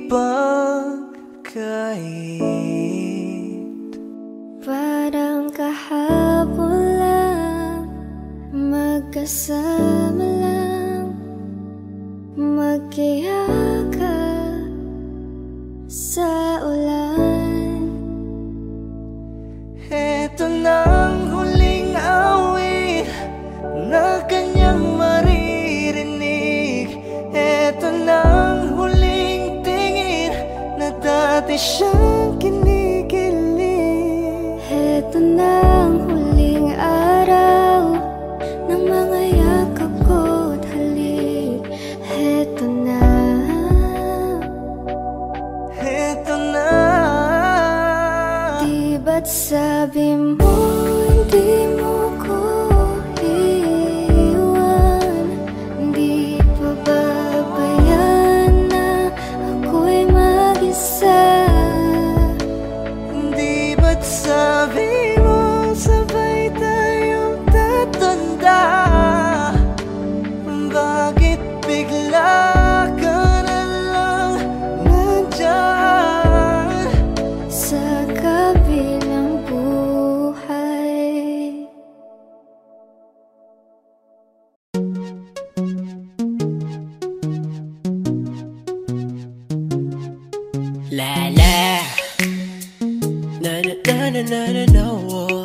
pagkait. Parang kahapon lang, magkasama lang, magkiyakap sa ulan. Eto nang huling awit na kanyang maririnig. Eto nang huling tingin na dati siyang kinikilig. Eto nang huling araw ng mga yakap ko't halik. Eto na. Di ba't sabi mo hindi mo ko iwan? Di pa babayan na ako'y mag-isa? Di ba't sabi mo sabay tayong tatanda? Bakit bigla ka na lang nandyan sa kabilang buhay? La la na na na na na na na oh.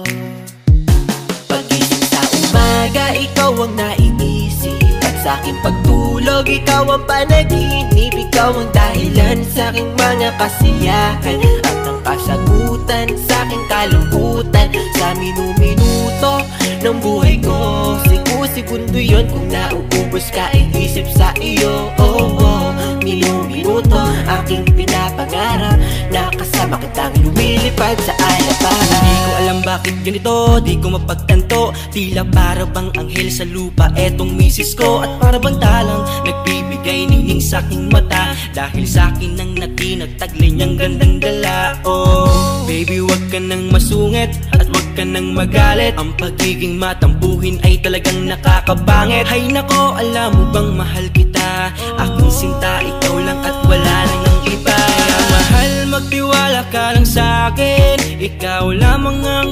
Pag-isip sa umaga, ikaw ang naiisip. At sa aking pagtulog, ikaw ang panaginip. Ikaw ang dahilan sa aking mga kasiyahan at ang kasagutan sa aking kalungkutan. Sa minu-minuto ng buhay ko, siku-segundo yun kung nauubos ka, iisip sa iyo. Oh, oh, minu-minuto aking pinapangarap na kasama kitang lumilipad sa alapahan. Di ko alam bakit ganito, di ko mapagtanto. Tila para bang anghel sa lupa etong misis ko. At para bang talang nagbibigay ningning sa aking mata. Dahil sa akin nang natinagtaglay niyang gandang dala. Oh, baby wag ka nang masungit at wag ka nang magalit. Ang pagiging matampuhin ay talagang nakakabangit. Hay nako, alam mo bang mahal kita? Aking sinta, ikaw lang at wala nang iba. Kaya mahal, magtiwala ka lang sa'kin. Ikaw lamang ang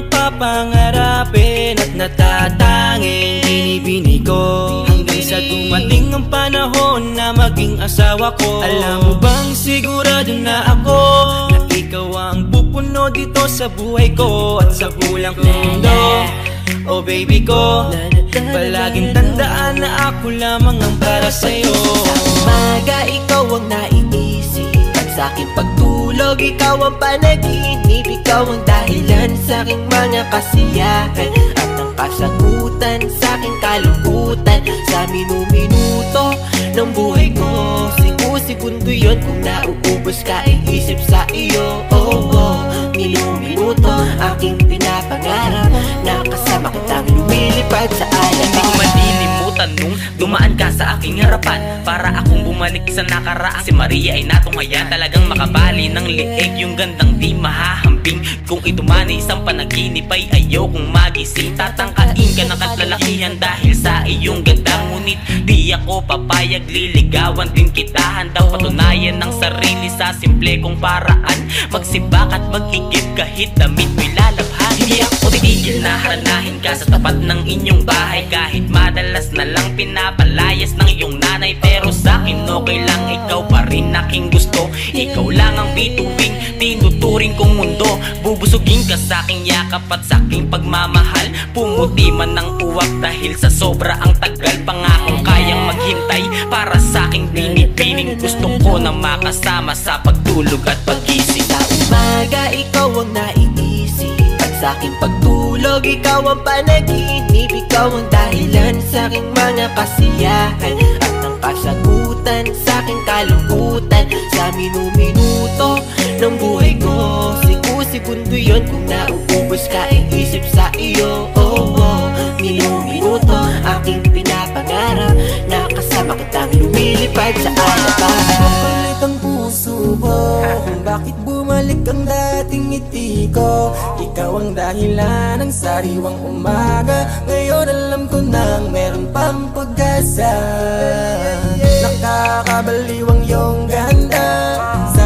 papangarapin at natatanging binibini ko hanggang sa dumating ang panahon na maging asawa ko. Alam mo bang sigurado na ako na ikaw ang pupuno dito sa buhay ko at sa bulang mundo. Oh baby ko, palaging tandaan na ako lamang ang para sa'yo. Sa umaga, ikaw ang naiisip. At sa aking pagtulog, ikaw ang panaginip. Ikaw ang dahilan sa aking mga kasiyahan at ang kasagutan sa aking kalungkutan. Sa minu-minuto ng buhay ko, siku-segundo yun kung nauubos ka, iisip sa iyo. Oh, oh, minu-minuto aking pinapangarap na kasama kitang lumilipad sa alapahan. Hindi ko malilimutan nung dumaan ka sa aking harapan. Para akong bumalik sa nakaraan. Si Maria ay natunghayan, talagang makabali ng liig. Yung gandang di mahahambing. Kung ito man ay isang panaginip ay ayaw kong magising. Tatangkain ka ng katlalakihan dahil sa iyong ganda. Ngunit di ako papayag, liligawan din kita. Handang patunayan ng sarili sa simple kong paraan. Magsibak at mag-igib kahit damit mo'y lalabhan. Hindi ako titigil na haranahin ka sa tapat ng inyong bahay. Kahit madalas na lang pinapalayas ng iyong nanay. Pero sa'kin okay lang, ikaw pa rin aking gusto. Ikaw lang ang bituing tinuturing kong mundo. Bubusugin ka sa aking yakap at sa aking pagmamahal. Pumuti man ng uwak dahil sa sobra ang tagal. Pangakong kayang maghintay para sa aking binibining. Gusto ko na makasama sa pagtulog at pagising. Sa umaga, ikaw ang naiisip. At sa aking pagtulog, ikaw ang panaginip. Ikaw ang dahilan sa aking mga kasiyahan at ang kasagutan sa aking kalungkutan. Sa minu-minuto ng buhay ko, siku-segundo yun kung nauubos ka, iisip sa iyo. Oh, oh, minu-minuto aking pinapangarap na kasama kitang lumilipad sa alapahan. Kapalit ang puso mo kung bakit bumalik ang dating ngiti ko. Ikaw ang dahilan ng sariwang umaga. Ngayon alam ko nang meron pang pag-asa. Nakakabaliw ang iyong ganda. Sana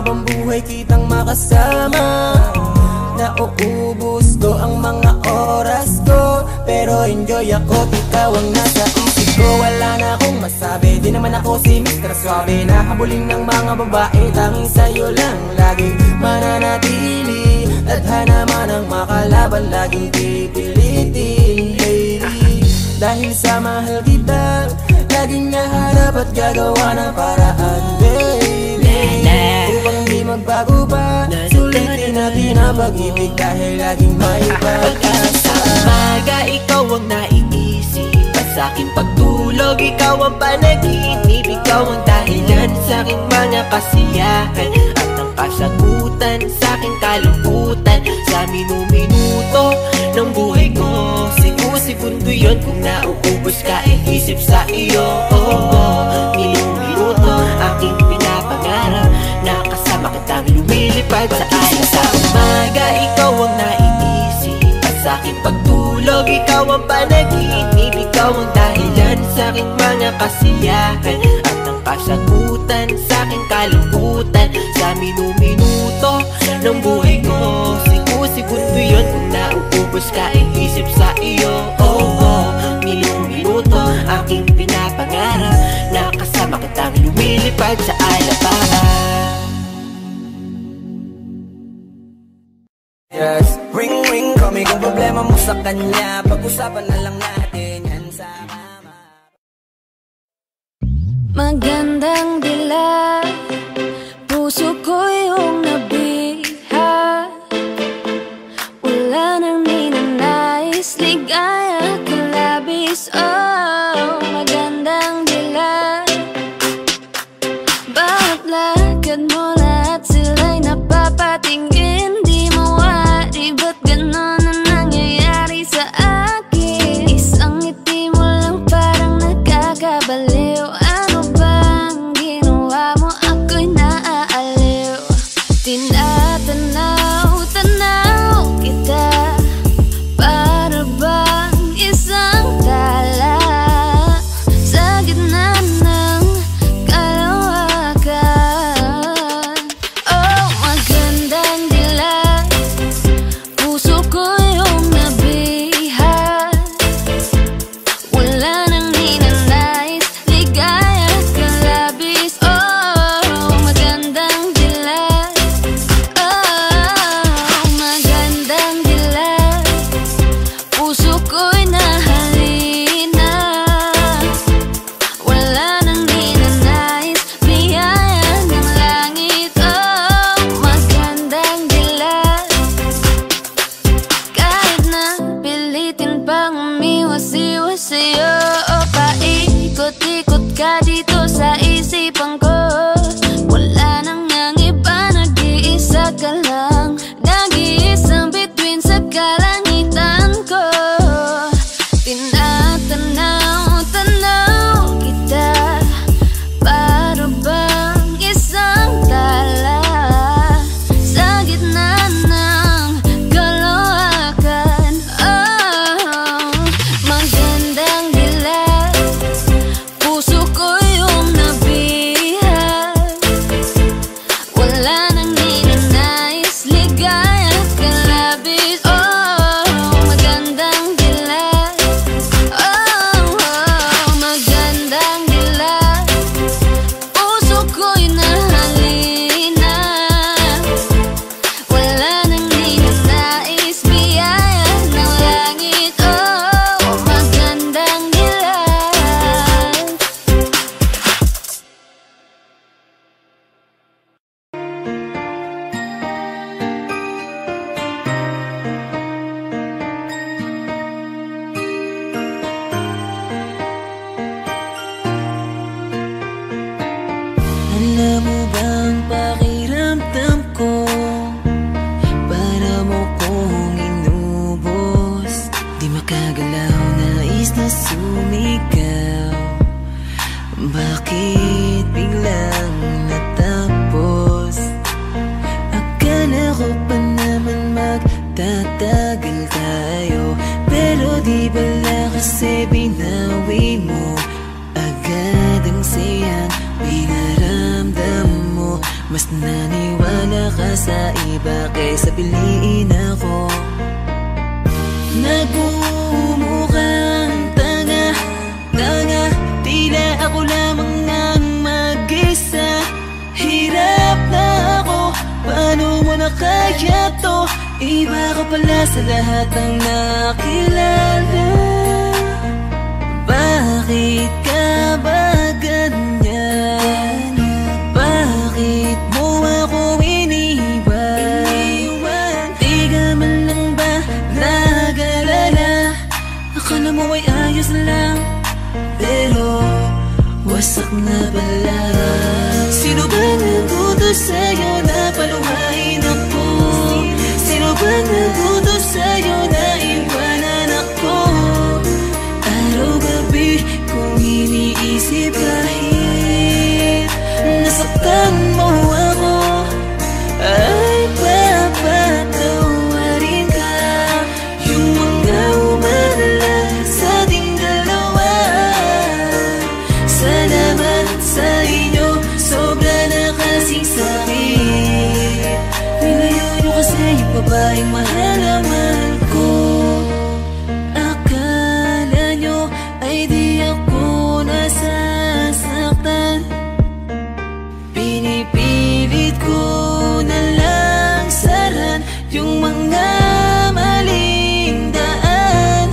habang buhay kitang makasama. Nauubos ko ang mga oras ko, pero enjoy ako, ikaw ang nasa isip ko. Wala na akong masabi, di naman ako si Mr. Suave na habulin ng mga babae, tanging sa'yo lang lagi mananatili. Tadhana man ang makalaban, laging pipilitin, lady. Dahil sa mahal kita, laging nahanap at gagawa ng paraan, baby. Upang di magbago pa, sulitin natin ang pag-ibig dahil laging may pag-asa. Umaga, ikaw ang naiisip at sa aking pagtulog, ikaw ang panaginip. Ikaw ang dahilan sa aking mga kasiyahan at ang kasagutan sa aking kalungkutan. Sa minuto ng buhay ko, segundo yun kung nauubos ka, isip sa iyo. Minuto aking pinapangarap na kasama kitang lumilipad sa alas. Sa umaga, ikaw ang naiisip at sa aking pagtulog, ikaw ang panaginip. Ikaw ang dahilan sa aking mga kasiyahan at ang kasagutan sa aking kalungkutan. Sa minuto ng buhay ko, segundo yun kung nauubos ka, isip sa iyo. Minuto aking pinapangarap na kasama kitang lumilipad sa alapahan. Yes, ring ring kami kung problema mo sa kanya, pag-usapan na lang natin yan sa kama. Magandang dilag, puso ko yung nabiha. Wala nang ninanais, ligaya ka labis. Oh, magandang dilag, bawat lakad mo lahat sila'y napapatingin. Di mawari, ba't ganon ang nangyayari sa akin? Isang ngiti mo lang parang nakakabaliw. Ano bang ginawa mo? Ako'y naaaliw. Naniwala ka sa iba kaysa piliin ako. Nagmumukhang tanga, tila ako lamang ang mag-isa. Hirap na ako, paano mo na kaya to? Iba ka pala sa lahat ng nakilala. Bakit ka ba ganyan? Bakit mo ako iniwan? Di ka man lang ba nag-alala? Akala mo ay ayos lang, pero wasak na pala. Sino ba nagutos sa'yo na paluhain ako? Sino ba nagutos sa'yo na iwanan ako? Araw-gabi kung iniisip kahit nasaktan mo ako, ay papatawarin ka. Yung mga umalala sa ating dalawa, salamat sa inyo, sobra na kasing sakit. Nilayo nyo kasi yung babaeng mahal na mahal ko. Akala nyo ay di ako nasasaktan. Pinipilit ko na lang saran yung mga maling daan.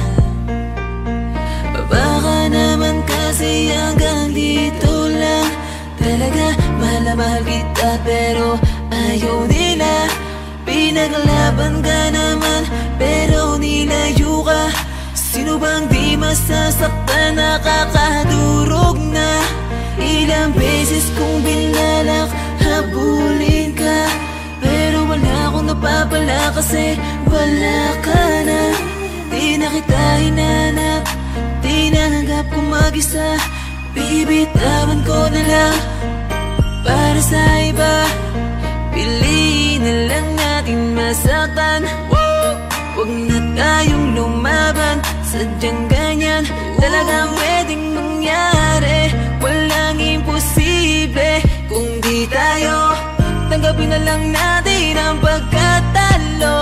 Baka naman kasi hanggang dito lang. Talaga mahal na mahal kita pero ayaw nila. Pinaglaban ka naman pero nilayo ka. Sino bang di masasaktan, nakakadurog na? Ilang beses kong binalak, habulin ka, pero wala akong napapala kasi wala ka na. Di na kita hinanap, di nanggap kong mag-isa. Bibitawan ko na lang para sa iba. Piliin na lang natin masaktan. Huwag na tayong lumaban, sadyang ganyan talagang pwedeng mangyari. Walang imposible kung di tayo. Tanggapin na lang natin ang pagkatalo.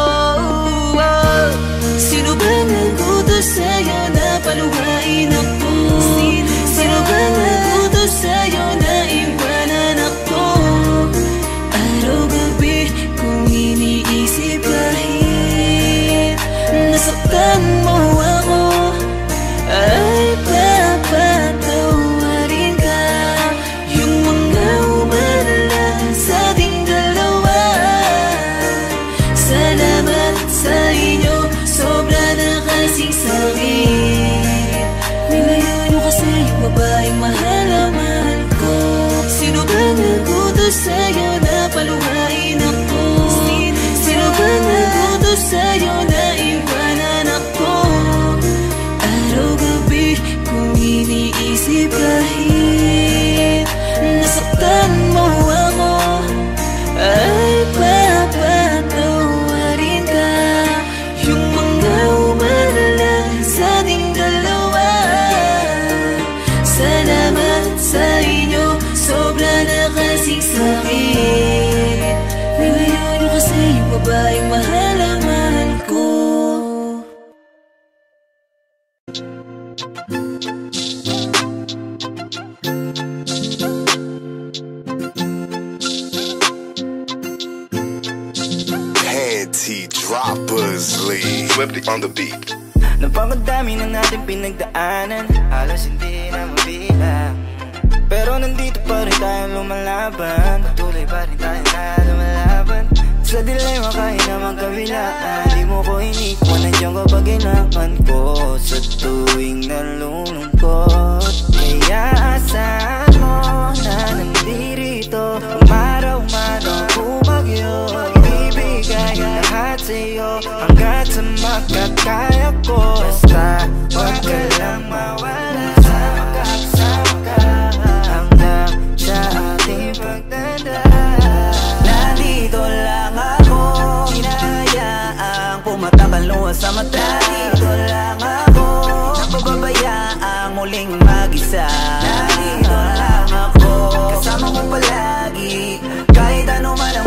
Sino ba nagutos sa'yo na paluhain ako? Sino ba nagutos sa'yo na iwanan ako? Araw-gabi kung iniisip kahit nasaktan mo ako, ay papatawarin ka. Yung mga umalala sa ating dalawa, salamat sa inyo, sobra na kasing sakit. Nilayo nyo kasi yung babaeng mahal na mahal ko. Sino ba nagutos sa'yo na paluhain ako? Sino ba nagutos sa'yo na iwanan ako? Araw-gabi kung iniisip kahit nasaktan mo ako, ay papatawarin ka. Yung mga umalala sa ating dalawa, salamat sa inyo, sobra na kasing sakit. Nilayo nyo kasi yung babaeng mahal na mahal ko. Panty Droppers League. Swifty on the beat. Napakadami na natin pinagdaanan, halos hindi na mabilang. Pero nandito pa rin tayo lumalaban, patuloy pa rin tayo na lumalaban. Sa dilema kahit naman kabilaan, di mo ko inikwan, nandiyan ka pag kailangan ko. Sa tuwing nalulungkot, kaya asahan mo na nandirito. Umaraw man o bumagyo, ibibigay lahat sa'yo hanggat sa makakaya ko. Basta wag ka lang mawala, sama ka hanggang sa ating pagdadaan. Nandito lang ako, hinahayaang pumatabang luha sa mata. Nandito lang ako, napababayaang muling mag-isa. Nandito lang ako, kasama mo palagi, kahit ano man ang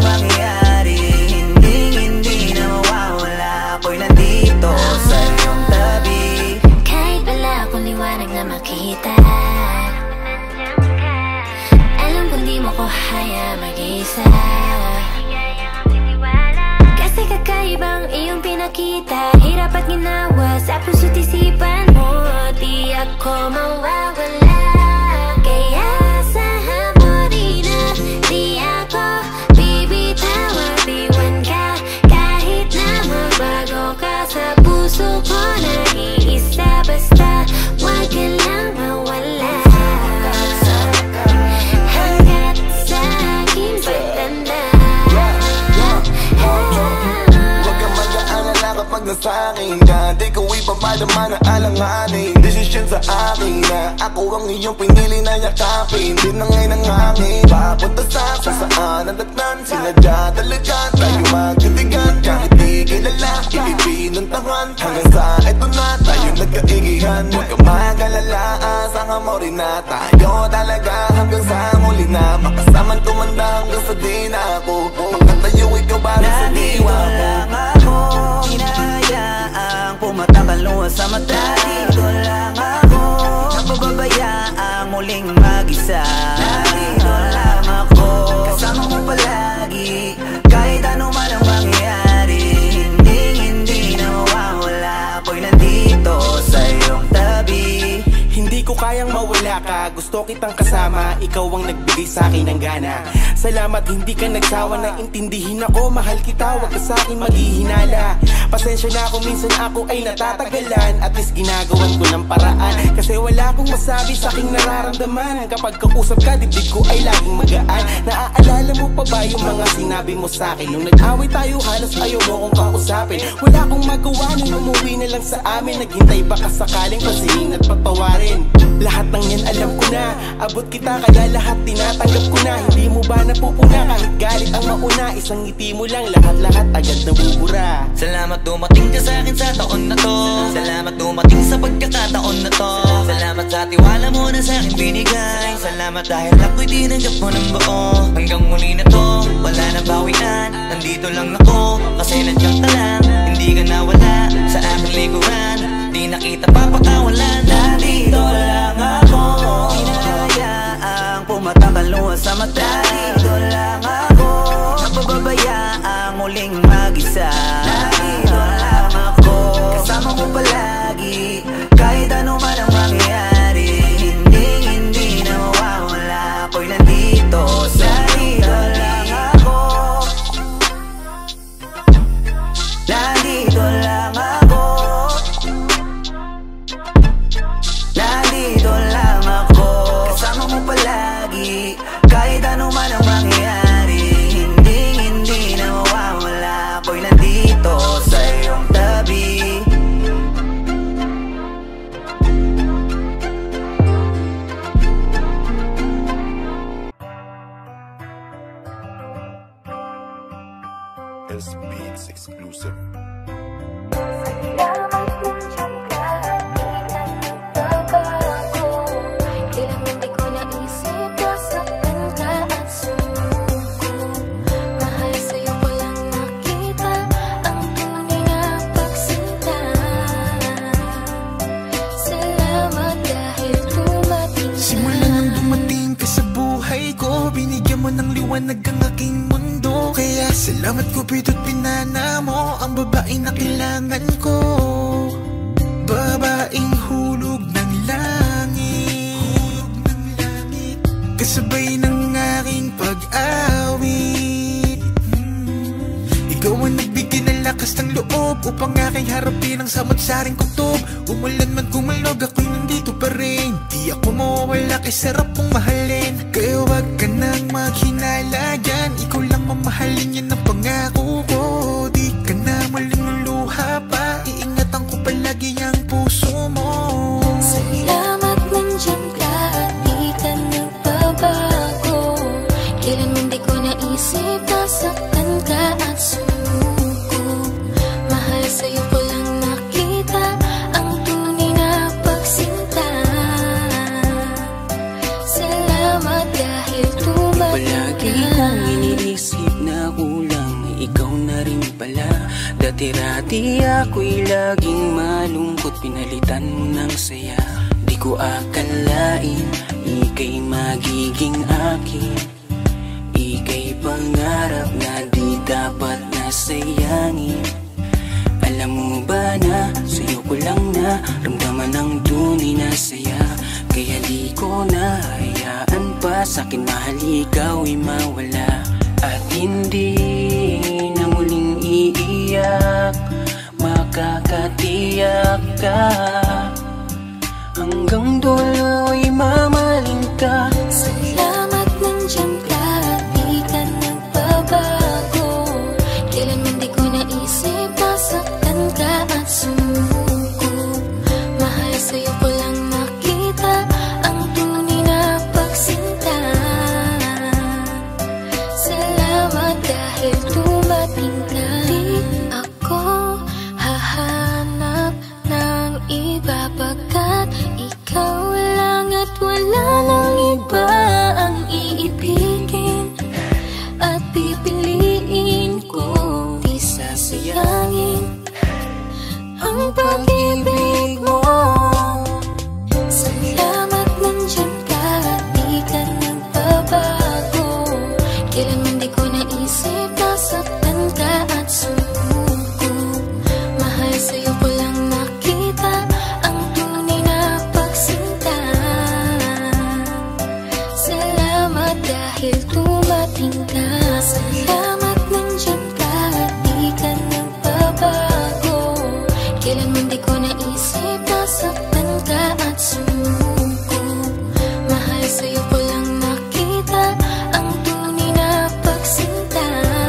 ginawa sa puso't isipan mo. Di ako mawawala. Kaya sa hamon na di ako bibitaw. Iwan ka kahit na magbago ka. Sa puso ko nag-iisa. Basta wag ka lang mawala. Hanggat sa aking pagtanda. Huwag kang mag-aalala kapag nasa akin ka. Di ko ipapadama na alanganin. Desisyon sa akin na ako ang iyong pinili na yakapin. Di na ngayon ang hangin papunta sa kung saan ang datnan. Sinadya talaga tayo magkatigan. Kahit di kilala, ipipinuntahan. Hanggang sa eto na tayo nagkaigihan. Huwag kang mag-alala, asang mo rin na tayo talaga. Hanggang sa muli na makasamang tumanda. Hanggang sa di na ako magkatayo ikaw para sa diwa ko. Lang ako hinahayaang pumatakal luha sa mata. Dito lang ako napababayaang muling mag-isa. Dito lang ako kasama mo palagi. Kahit ano man ang mangyayari, hindi na mawawala. Ako'y nandito sa iyong tabi. Hindi ko kayang mawala ka, gusto kitang kasama. Ikaw ang nagbigay sa'kin ng gana. Salamat hindi ka nagsawa na intindihin ako. Mahal kita, wag ka sa'kin maghihinala. Pasensya na kung minsan ako ay natatagalan. At least ginagawan ko ng paraan. Kasi wala akong masabi sa'king nararamdaman. Kapag kausap ka, dibdib ko ay laging magaan. Naaalala mo pa ba yung mga sinabi mo sa'kin? Nung nag-away tayo, halos ayaw mo kong kausapin. Wala akong magawa nung umuwi na lang sa amin. Naghintay baka sakaling pasingin at patawarin. Lahat ng yan alam ko na, abot kita kaya lahat tinatanggap ko na. Hindi mo ba napupuna kahit galit ang mauna? Isang ngiti mo lang, lahat-lahat agad nabubura. Salamat dumating ka sa akin sa taon na to. Salamat dumating sa pagkakataon na to. Salamat sa tiwala mo na sa akin binigay. Salamat dahil ako'y tinanggap mo ng buo. Hanggang muli na to, wala na bawian. Nandito lang ako, kasi nandiyan ka lang. Hindi ka nawala sa aking likuran. Di nakita papakawalan. Nandito lang ako hinahayaang pumatakal luha sa mata. Dito lang ako napababayaang muling mag-isa. Nandito lang ako kasama mo palagi. Kahit ano man ang mangyayari, hindi na mawawala. Ako'y nandito sa dito lang ako. Nandito lang ako. Nandito lang ako kasama mo palagi. Kahit ano man ang mangyayari, hindi na mawawala. Ako'y nandito sa iyong tabi. This Beats exclusive. Ng liwanag ang aking mundo. Kaya salamat Cupido't pinana mo ang babae na kailangan ko. Babaeng hulog ng langit, kasabay ng aking pag-awit. Ikaw ang nagbigay ng lakas ng loob upang aking harapin ang samot-saring kutob. Umulan man kumalog, ako'y nandito pa rin. Di ako mawawala kay sarap kong mahalin. Kaya wag ka nang maghinala dyan. Ikaw lang mamahalin, yan ang pangako ko. Di ka na malululuha pa. Iingatan ko palagi ang puso mo. Salamat nandiyan ka at di ka nagbabago. Kailan man di ko naisip nasaktan ka at sumuko. Mahal sa'yo ko lang nakita ang tunay na pagsinta. Salamat dahil tumating ka. Palagi kong iniisip na kulang, ikaw na rin pala. Dati-rati ako'y laging malungkot, pinalitan mo ng saya. Di ko akalain, ika'y magiging akin. Ika'y pangarap na di dapat nasayangin. Alam mo ba na ramdaman ang tunay na saya. Kaya di ko nahayaan pa sa'kin mahal ikaw'y mawala. At hindi na muling iiyak, makakatiyak ka, hanggang dulo'y mamaling ka. Salamat nandiyan ka, di ka nagbabago. Kailanman di ko naisip nasaktan ka at sumuko. Mahal sa'yo ko lang nakita ang tunay na pagsinta. Salamat dahil dumating ka. Di ako hahanap ng iba pagkat ikaw lang at wala nang iba ang iibigin at pipiliin ko. Di sasayangin ang pag-ibig mo. Salamat nandiyan ka, di ka nagbabago. Kailanman di ko naisip nasaktan ka at sumuko. Mahal sa'yo ko lang nakita ang tunay na pagsinta. Salamat dahil dumating ka. Salamat nandiyan ka, di ka nagbabago. Kailanman di ko naisip nasaktan ka at sumuko. Mahal sa'yo ko lang nakita ang tunay na pagsinta.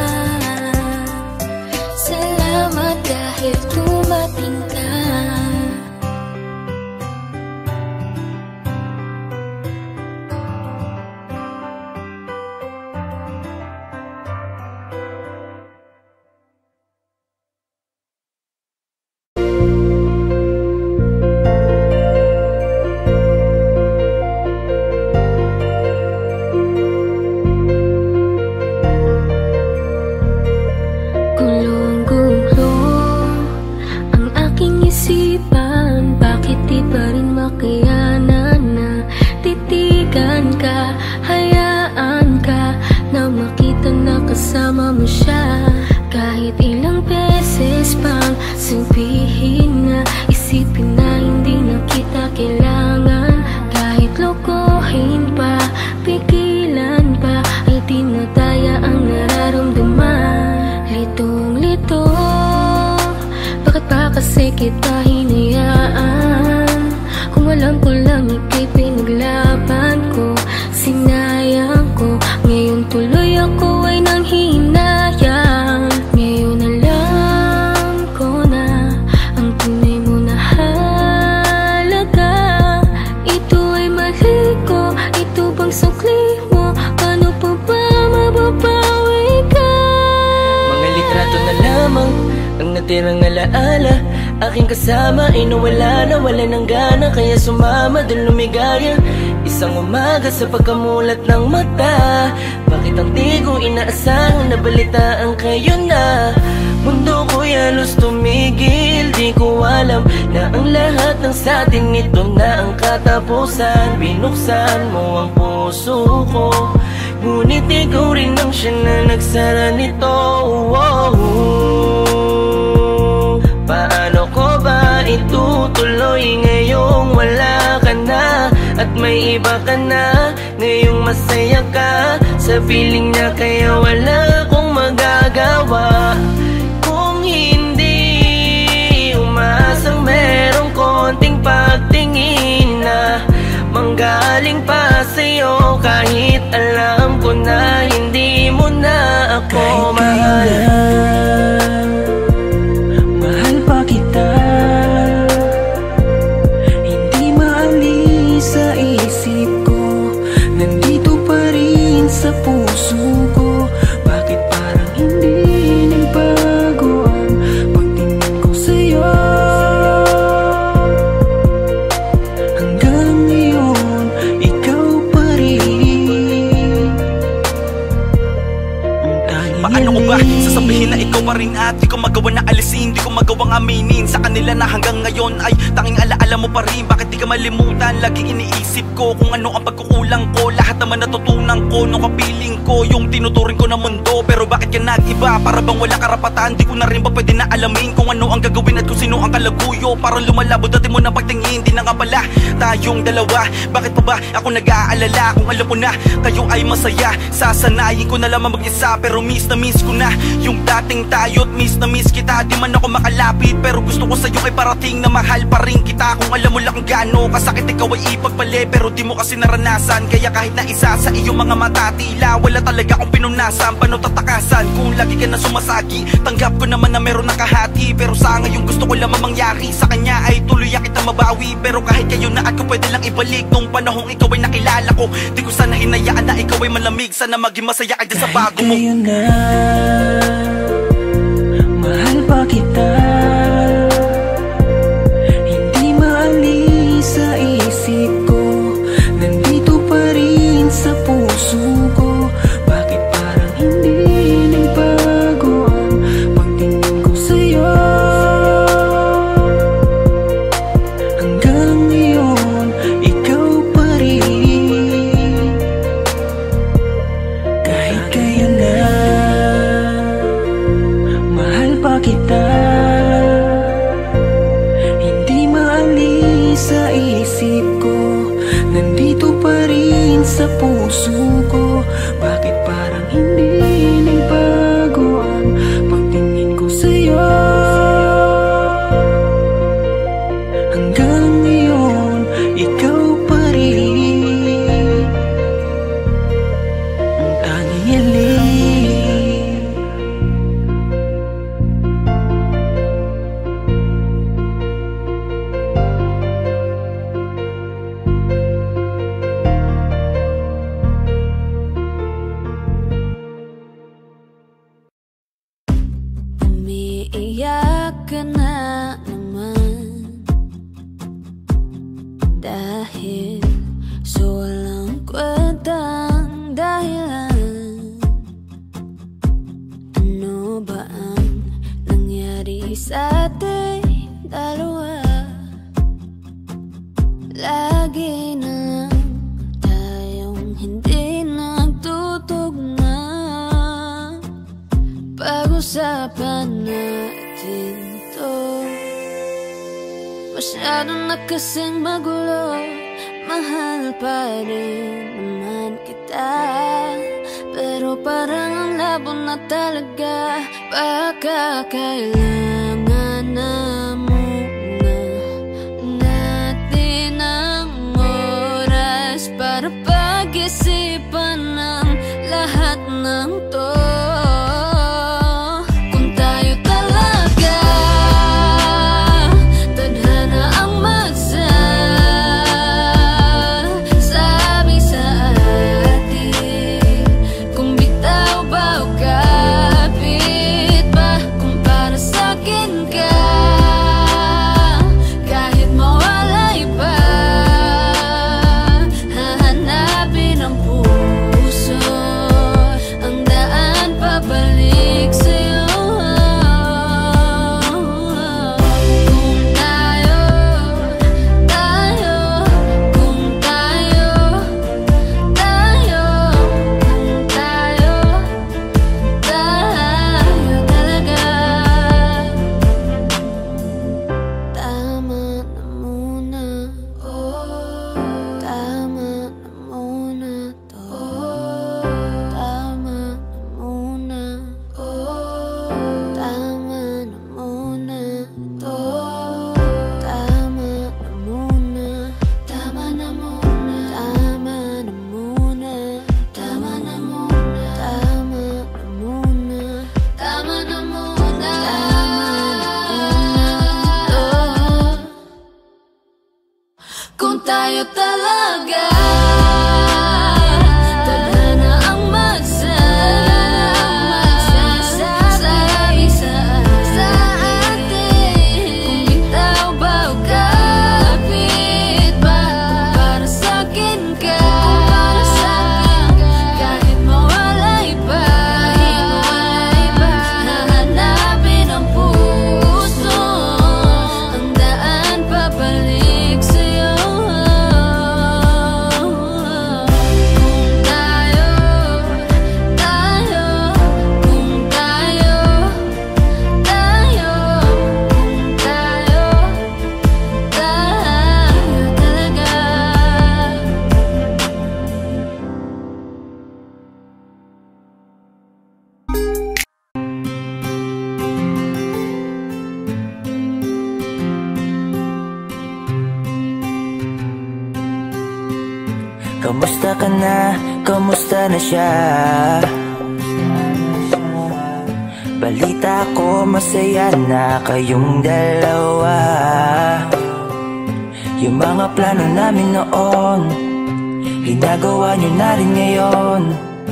Salamat dahil dumating ka. Gulong-gulo ang aking isipan, bakit di pa rin makayanan na titigan ka? Hayaan ka na makita na kasama mo siya. Kahit ilang beses pang sabihin na, isipin na hindi na kita kailangan. Kahit lokohin pa, pigilan pa, ay di na daya ang nararamdaman. Litong-lito, bakit pa kasi kita hinayaan? Kung alam ko lang ika'y pinaglaban ko, sinayang ko. Ngayon tuloy ako ay nanghihinayang. Ngayon alam ko na ang tunay mo na halaga. Ito ay mali ko, ito bang sukli mo? Paano pa ba mababawi ka? Mga litrato na lamang ang natirang alaala. Aking kasama ay nawala ng gana, kaya sumama dun lumigaya. Isang umaga sa pagkamulat ng mata, bakit ang di ko inaasahan na balitaan kayo na? Mundo ko'y halos tumigil, di ko alam na ang lahat ng sa atin ito na ang katapusan. Binuksan mo ang puso ko, ngunit ikaw rin ang siya na nagsara nito. Paano ko ba itutuloy ngayong wala ka na at may iba ka na? Ngayong masaya ka sa piling niya, kaya wala akong magagawa. Kung hindi umaasang merong konting pagtingin na manggaling pa sa'yo, kahit alam ko na hindi mo na ako mahal. Mahal pa kita, hindi maalis sa isip ko, nandito pa rin sa puso ko. Bakit parang hindi nagbago ang pagtingin ko sa'yo? Hanggang ngayon, ikaw pa rin ang tanging Paano ko ba sasabihin na ikaw pa rin at di ko magawa na alisin, di ko magawang aminin sa kanila na hanggang ngayon ay tanging alaala mo pa rin. Bakit di ka malimutan? Laging iniisip ko kung ano ang pagkukulang ko. Lahat naman natutunan ko nung kapiling ko yung tinuturing ko na mundo. Pero bakit ka nag-iba? Para bang wala karapatan? Di ko na rin ba pwede na alamin kung ano ang gagawin at kung sino ang kalaguyo? Parang lumalabo dati mo na pagtingin, di na nga pala tayong dalawa. Bakit pa ba ako nag-aalala kung alam ko na kayo ay masaya? Sasanayin ko na lamang mag-isa pero miss na miss ko na yung dating tayo't miss na miss kita. Di man ako makalapit pero gusto ko sa'yo ay parating na mahal pa rin kita. Kung alam mo lang kung gaano kasakit ikaw ay ipagpali pero di mo kasi naranasan. Kaya kahit na isa sa iyong mga mata tila wala talaga akong pinunasan. Paano tatakasan kung lagi ka na sumasagi? Tanggap ko naman na meron nakahati pero sa ngayon gusto ko lamang mangyari sa kanya ay tuluyan kita mabawi. Pero kahit kayo na at ko pwede lang ibalik nung panahong ikaw ay nakilala ko. Di ko sana hinayaan na ikaw ay malamig. Sana maging masaya ka dyan sa bago mo. Kahit kayo na mahal pa kita, hindi maalis sa isip ko, nandito pa rin sa puso ko. Bakit parang hindi nagbago ang pagtingin ko sa'yo? Hanggang ngayon, ikaw pa rin. Kahit kayo na mahal pa kita, hindi maalis sa isip ko, nandito pa rin sa puso ko. Bakit parang hindi nagbago ang pagtingin ko sa'yo? Hanggang ngayon, ikaw pa rin ang tanging hiling. Umiiyak ka na naman dahil sa walang kwentang dahilan. Ano ba ang nangyari sa ating dalawa? Lagi na lang tayong hindi nagtutugma. Pag-usapan natin to, masyado na kasing magulo. Mahal pa rin naman kita, pero parang ang labo na talaga. Baka kailangan na muna natin ang oras para pag-isipan ng lahat ng to. Kung tayo talaga tadhana ang magsasabi sa atin. Kung bitaw ba o kapit ba, para sa'kin ka, kahit mawalay pa. Kamusta ka na? Kamusta na siya? Balita ko masaya na kayong dalawa. Yung mga plano namin noon, ginagawa nyo na rin ngayon.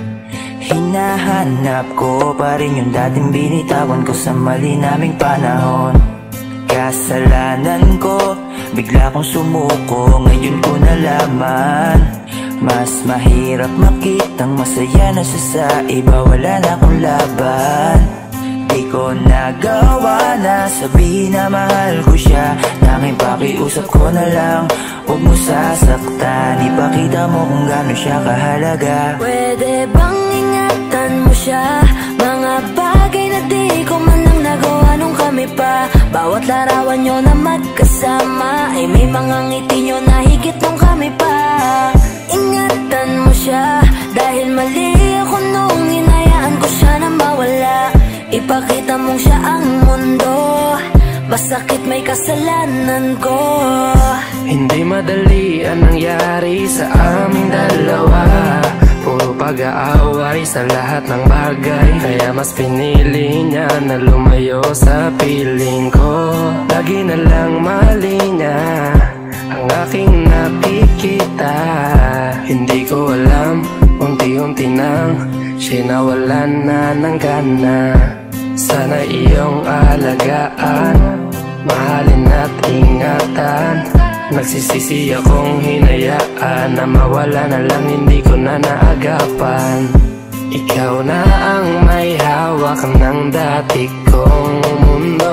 Hinahanap ko pa rin yung dating binitawan ko sa mali naming panahon. Kasalanan ko, bigla kong sumuko, ngayon ko nalaman. Mas mahirap makitang masaya na siya sa iba, wala na akong laban. Di ko nagawa na sabihin na mahal ko siya, tanging pakiusap ko na lang, huwag mo sasaktan. Ipakita mo kung gaano siya kahalaga. Pwede bang ingatan mo siya? Mga bagay na di ko man lang nagawa nung kami pa. Bawat larawan nyo na magkasama ay may mga ngiti nyo na higit nung kami pa. Ingatan mo siya, dahil mali ako nung hinayaan ko siya na mawala. Ipakita mong siya ang mundo, masakit may kasalanan ko. Hindi madali ang nangyari sa aming dalawa. Puro pag-aaway sa lahat ng bagay, kaya mas pinili niya na lumayo sa piling ko. Lagi na lang mali niya ang aking nakikita. Hindi ko alam, unti-unti nang siya nawalan na ng gana. Sana iyong alagaan, mahalin at ingatan. Nagsisisi akong hinayaan na mawala na lang, hindi ko na naagapan. Ikaw na ang may hawak ng dati kong mundo.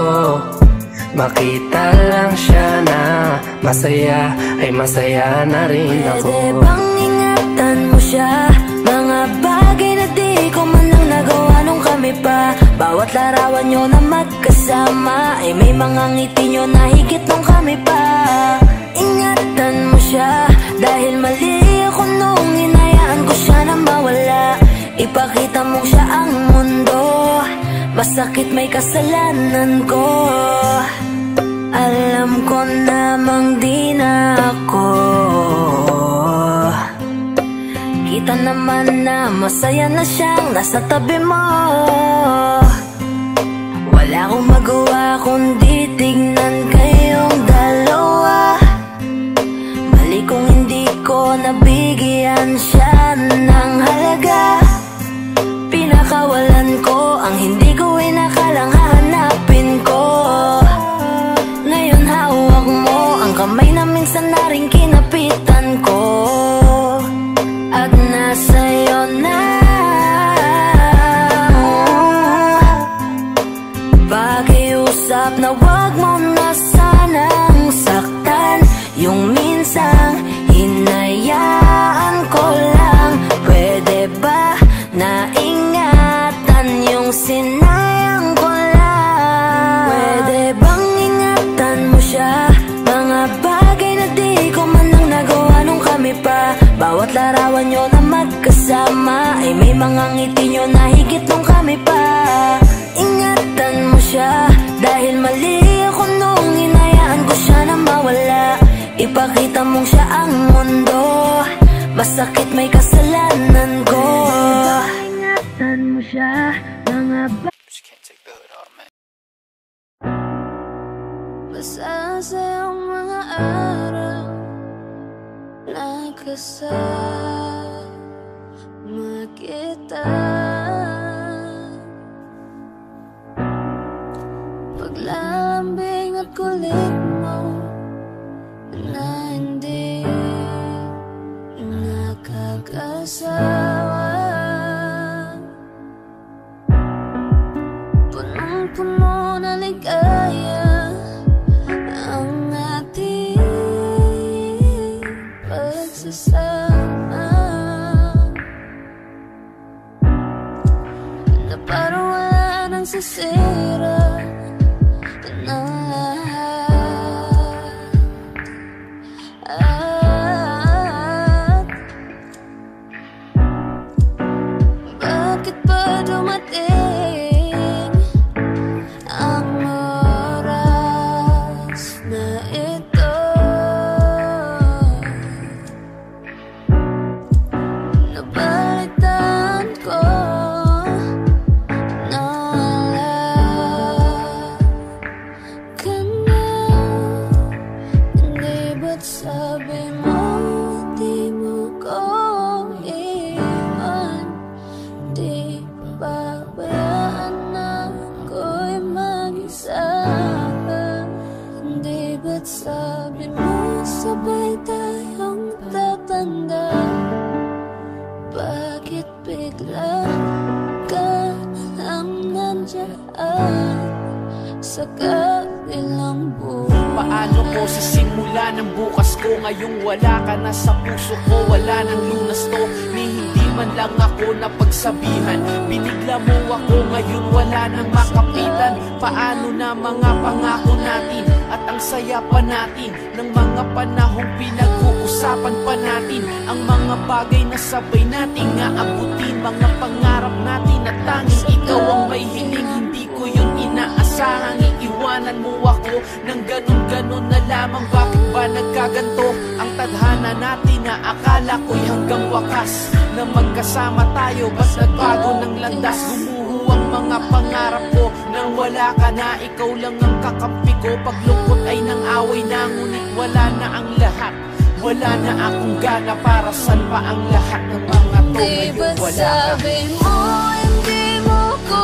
Makita lang siya na masaya, ay masaya na rin ako. Pwede bang ingatan mo siya? Mga bagay na di ko man lang nagawa nung kami pa. Bawat larawan nyo na magkasama ay may mga ngiti nyo na higit nung kami pa. Ingatan mo siya, dahil mali ako nung hinayaan ko siya na mawala. Ipakita mo siya ang mundo, masakit may kasalanan ko. Alam ko namang di na ako. Kita naman na masaya na siyang nasa tabi mo. Wala akong magawa kundi tignan kayong dalawa. Mali kung hindi ko nabigyan siya ng halaga. Pinakawalan ko ang hindi ko inakalang hahanapin ko. Ngayon hawak mo ang kamay na minsan na rin kinapitan ko. At nasa'yo na pakiusap na wag mo na sanang saktan. Yung minsang hinayaan ko lang, pwede ba na ingatan yung sinayang ko lang? Pwede bang ingatan mo siya? Mga bagay na di ko man lang nagawa nung kami pa. Bawat larawan nyo na magkasama ay may mga ngiti nyo na higit nung kami pa. Ingatan mo siya, dahil mali ako nung hinayaan ko siya na mawala. Ipakita mong siya ang mundo, masakit may kasalanan ko. Ingatan mo siya, mga basta sa'yong mga araw nakasama kita. Paglalambing at kulit mo na hindi nakakasawa. Punong-puno na ligaya ang ating pagsasama, na parang wala nang sisira ng lahat. At bakit pa dumating ang oras na ito? sa kabilang buhay. Paano ko sisimula ng bukas ko? Ngayong wala ka na sa puso ko, wala nang lunas to. Ni hindi man lang ako napagsabihan. Binigla mo ako, ngayon wala nang makapitan. Paano na mga pangako natin at ang saya pa natin ng mga panahong pinag-uusapan pa natin? Ang mga bagay na sabay nating aabutin, mga pangarap natin na tanging ikaw ang may hiling. Hindi ko yun inaasahang iiwanan mo ako ng ganun-ganun na lamang. Bakit ba nagkaganto ang tadhana natin na akala ko'y hanggang wakas na magkasama tayo? Ba't nagbago ng landas? Gumuho ang mga pangarap ko nang wala ka na. Ikaw lang ang kakampi ko. Paglungkot ay nang away na, ngunit wala na ang lahat. Wala na akong gana, para saan pa ang lahat ng mga to? Ngayon wala ka. Sabi mo hindi mo ko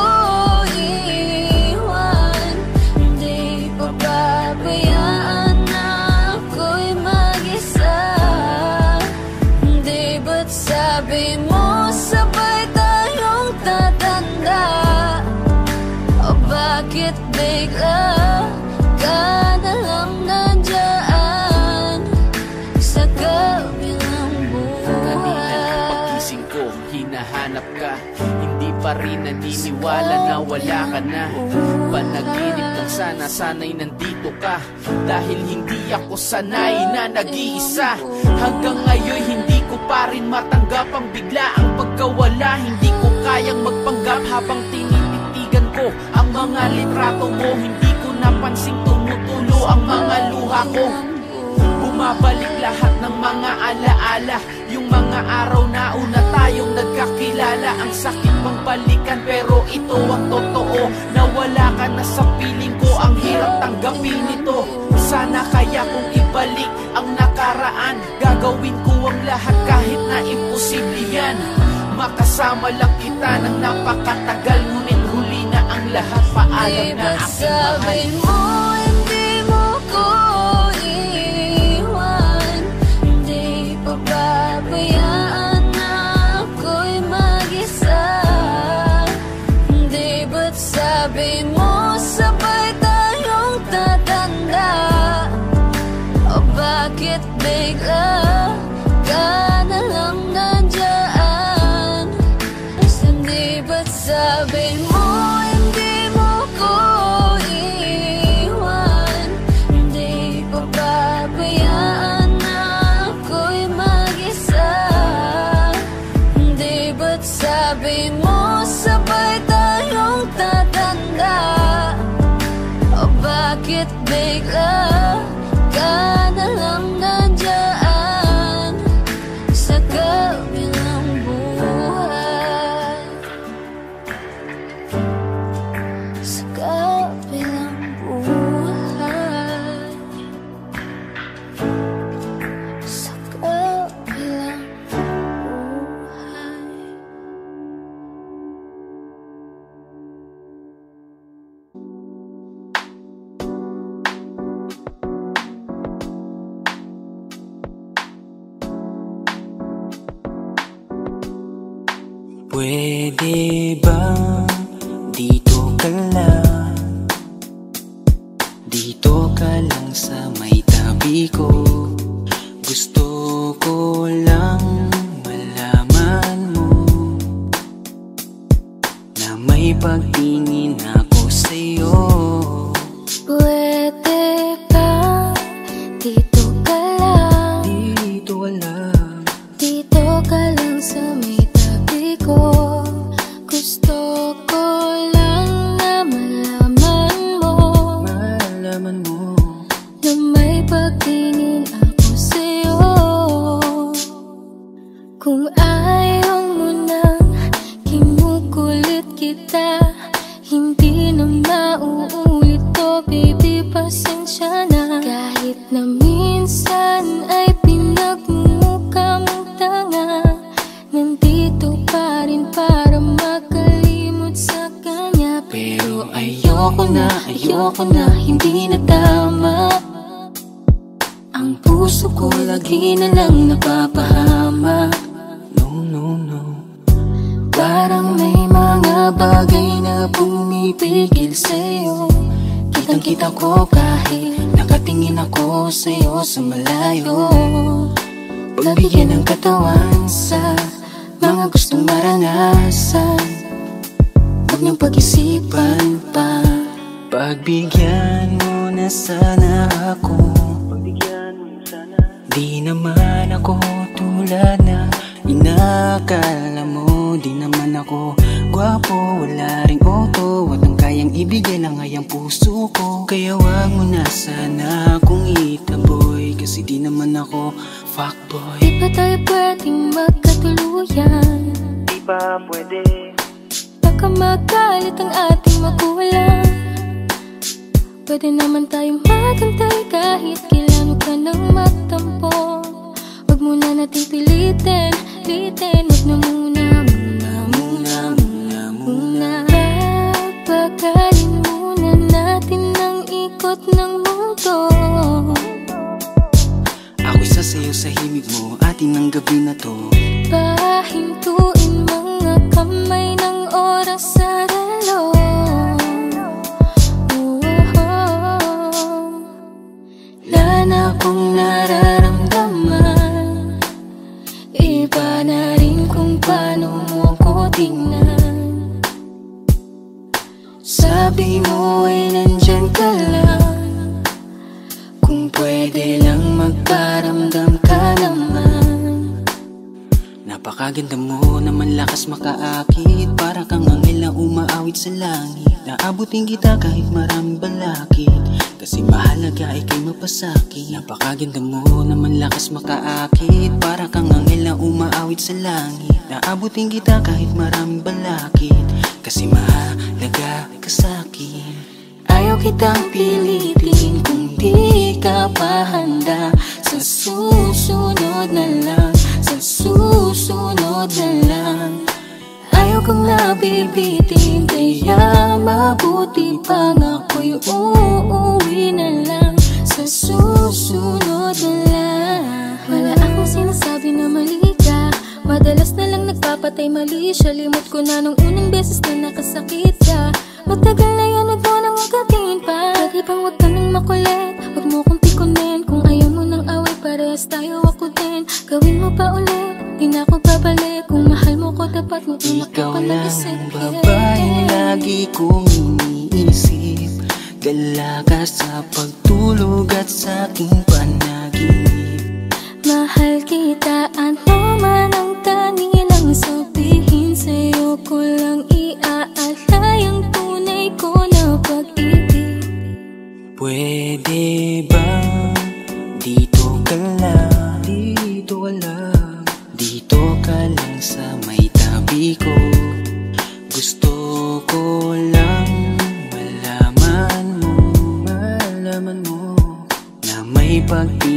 iiwan, hindi pababayaan na ako'y mag-isa. Hindi ba't sabi mo sabay tayong tatanda? O bakit bigla ka na lang nandyan sa kabilang buhay? Pagising ko, hinahanap ka. Hindi pa rin naniniwala na wala ka na. Panaginip lang sana, sana'y nandito ka. Dahil hindi ako sanay na nag-iisa. Hanggang ngayon hindi ko pa rin matanggap ang biglaang pagkawala. Hindi ko kayang magpanggap habang tinititigan ko ang mga litrato mo. Hindi ko napansing tumutulo ang mga luha ko. Bumabalik lahat ng mga alaala, yung mga araw na una tayong nagkakilala. Ang sakit pang balikan pero ito ang totoo, na wala ka na sa piling ko. Ang hirap tanggapin ito. Sana kaya kung ibalik ang nakaraan, gagawin ko ang lahat kahit na imposible yan. Makasama lang kita ng napakatagal, ngunit huli na ang lahat. Paalam na aking mahal. Sabi mo hindi mo ko iiwan, hindi pababayaan na ako'y mag-isa. Hindi ba't sabi mo sabay tayong tatanda? O bakit bigla ka na lang nandyan? Hindi ba't sabi mo hindi mo ko iiwan, hindi pababayaan na ako'y mag-isa? Hindi ba't sabi mo sabay tayong tatanda? O bakit bigla ka na lang nandyan sa kabilang buhay? Sa kabilang buhay, sa kabilang buhay. Pwede ba dito ka lang? Dito ka lang sa may tabi ko. Gusto ko lang malaman mo na may pagtingin ako sa'yo. Pwede ba dito ka lang? Dito ka lang. Dito ka lang sa may tabi ko. Gusto ko lang na malaman mo, malaman mo na may pagtingin ako sa'yo. Kung ayaw mo nang kinukulit kita, hindi na mauulit to, baby, pasensya na. Kahit na minsan ay pinagmumukha mong tanga, nandito pa rin para makalimot sa kanya. Pero ayoko na, hindi na tama. Ang puso ko lagi na lang napapahama. No, no, no. Parang may mga bagay na na pumipigil sa'yo. Kitang-kita ko kahit nakatingin ako sa'yo sa malayo. Pagbigyan ng katawan sa mga gustong maranasan, huwag niyong pag-isipan pa. Pagbigyan mo na sana ako. Di naman ako tulad na inakala mo. Di naman ako gwapo, wala ring auto, at ang kayang ibigay lang ay ang puso ko. Kaya wag mo na sana akong itaboy, kasi di naman ako fuckboy. Di ba tayo pwedeng magkatuluyan? Di ba pwede? Baka magalit ang ating magulang. Pwede naman tayong magantay kahit kailan ka nang magtampo. Huwag muna nating pilitin, huwag na muna. Papagalin muna natin ang ikot ng mundo. Ako'y sasayaw sa himig mo, atin ang gabi na to. Pahintuin mga kamay ng oras sa relo. Wala na akong nararamdaman, iba na rin kung paano mo ko tingnan. Sabi mo ay nandyan ka lang, kung pwede lang magparamdam ka naman. Napakaganda mo naman, lakas makaakit, para kang anghel na umaawit sa langit. Naabutin kita kahit maraming balakid, kasi mahalaga ika'y mapasakit. Napakaganda mo naman, lakas makaakit, para kang anghel na umaawit sa langit. Naabutin kita kahit maraming balakid, kasi mahalaga ka sa'kin. Ayaw kitang pilitin kung di ka pa handa. Sa susunod na lang, sa susunod na lang. Ayaw kong nabibitin, kaya mabuti pang ako'y uuwi na lang. Sa susunod na lang. Wala akong sinasabi na mali ka, madalas na lang nagpapatay mali siya. Limot ko na nung unang beses na nakasakit ka. Matagal na yan, huwag mo nang agatin pa. Pwede bang huwag ka nang makulit, huwag mo kong pikunin. Kung ayaw mo nang away, parehas tayo ako din. Gawin mo pa ulit, di na ako babalik. Kung mahal mo ko, dapat mo una ka pa nag-isip. Ikaw lang babaeng lagi kong iniisip, dala ka sa pagtulog at sa aking panaginip. Mahal kita, ano man ang kanilang sabihin, sa'yo ko lang iaalay ang tunay ko na pag-ibig. Pwede ba dito ka lang, dito ka lang, dito ka lang sa may tabi ko. Gusto ko lang malaman mo na may pag-ibig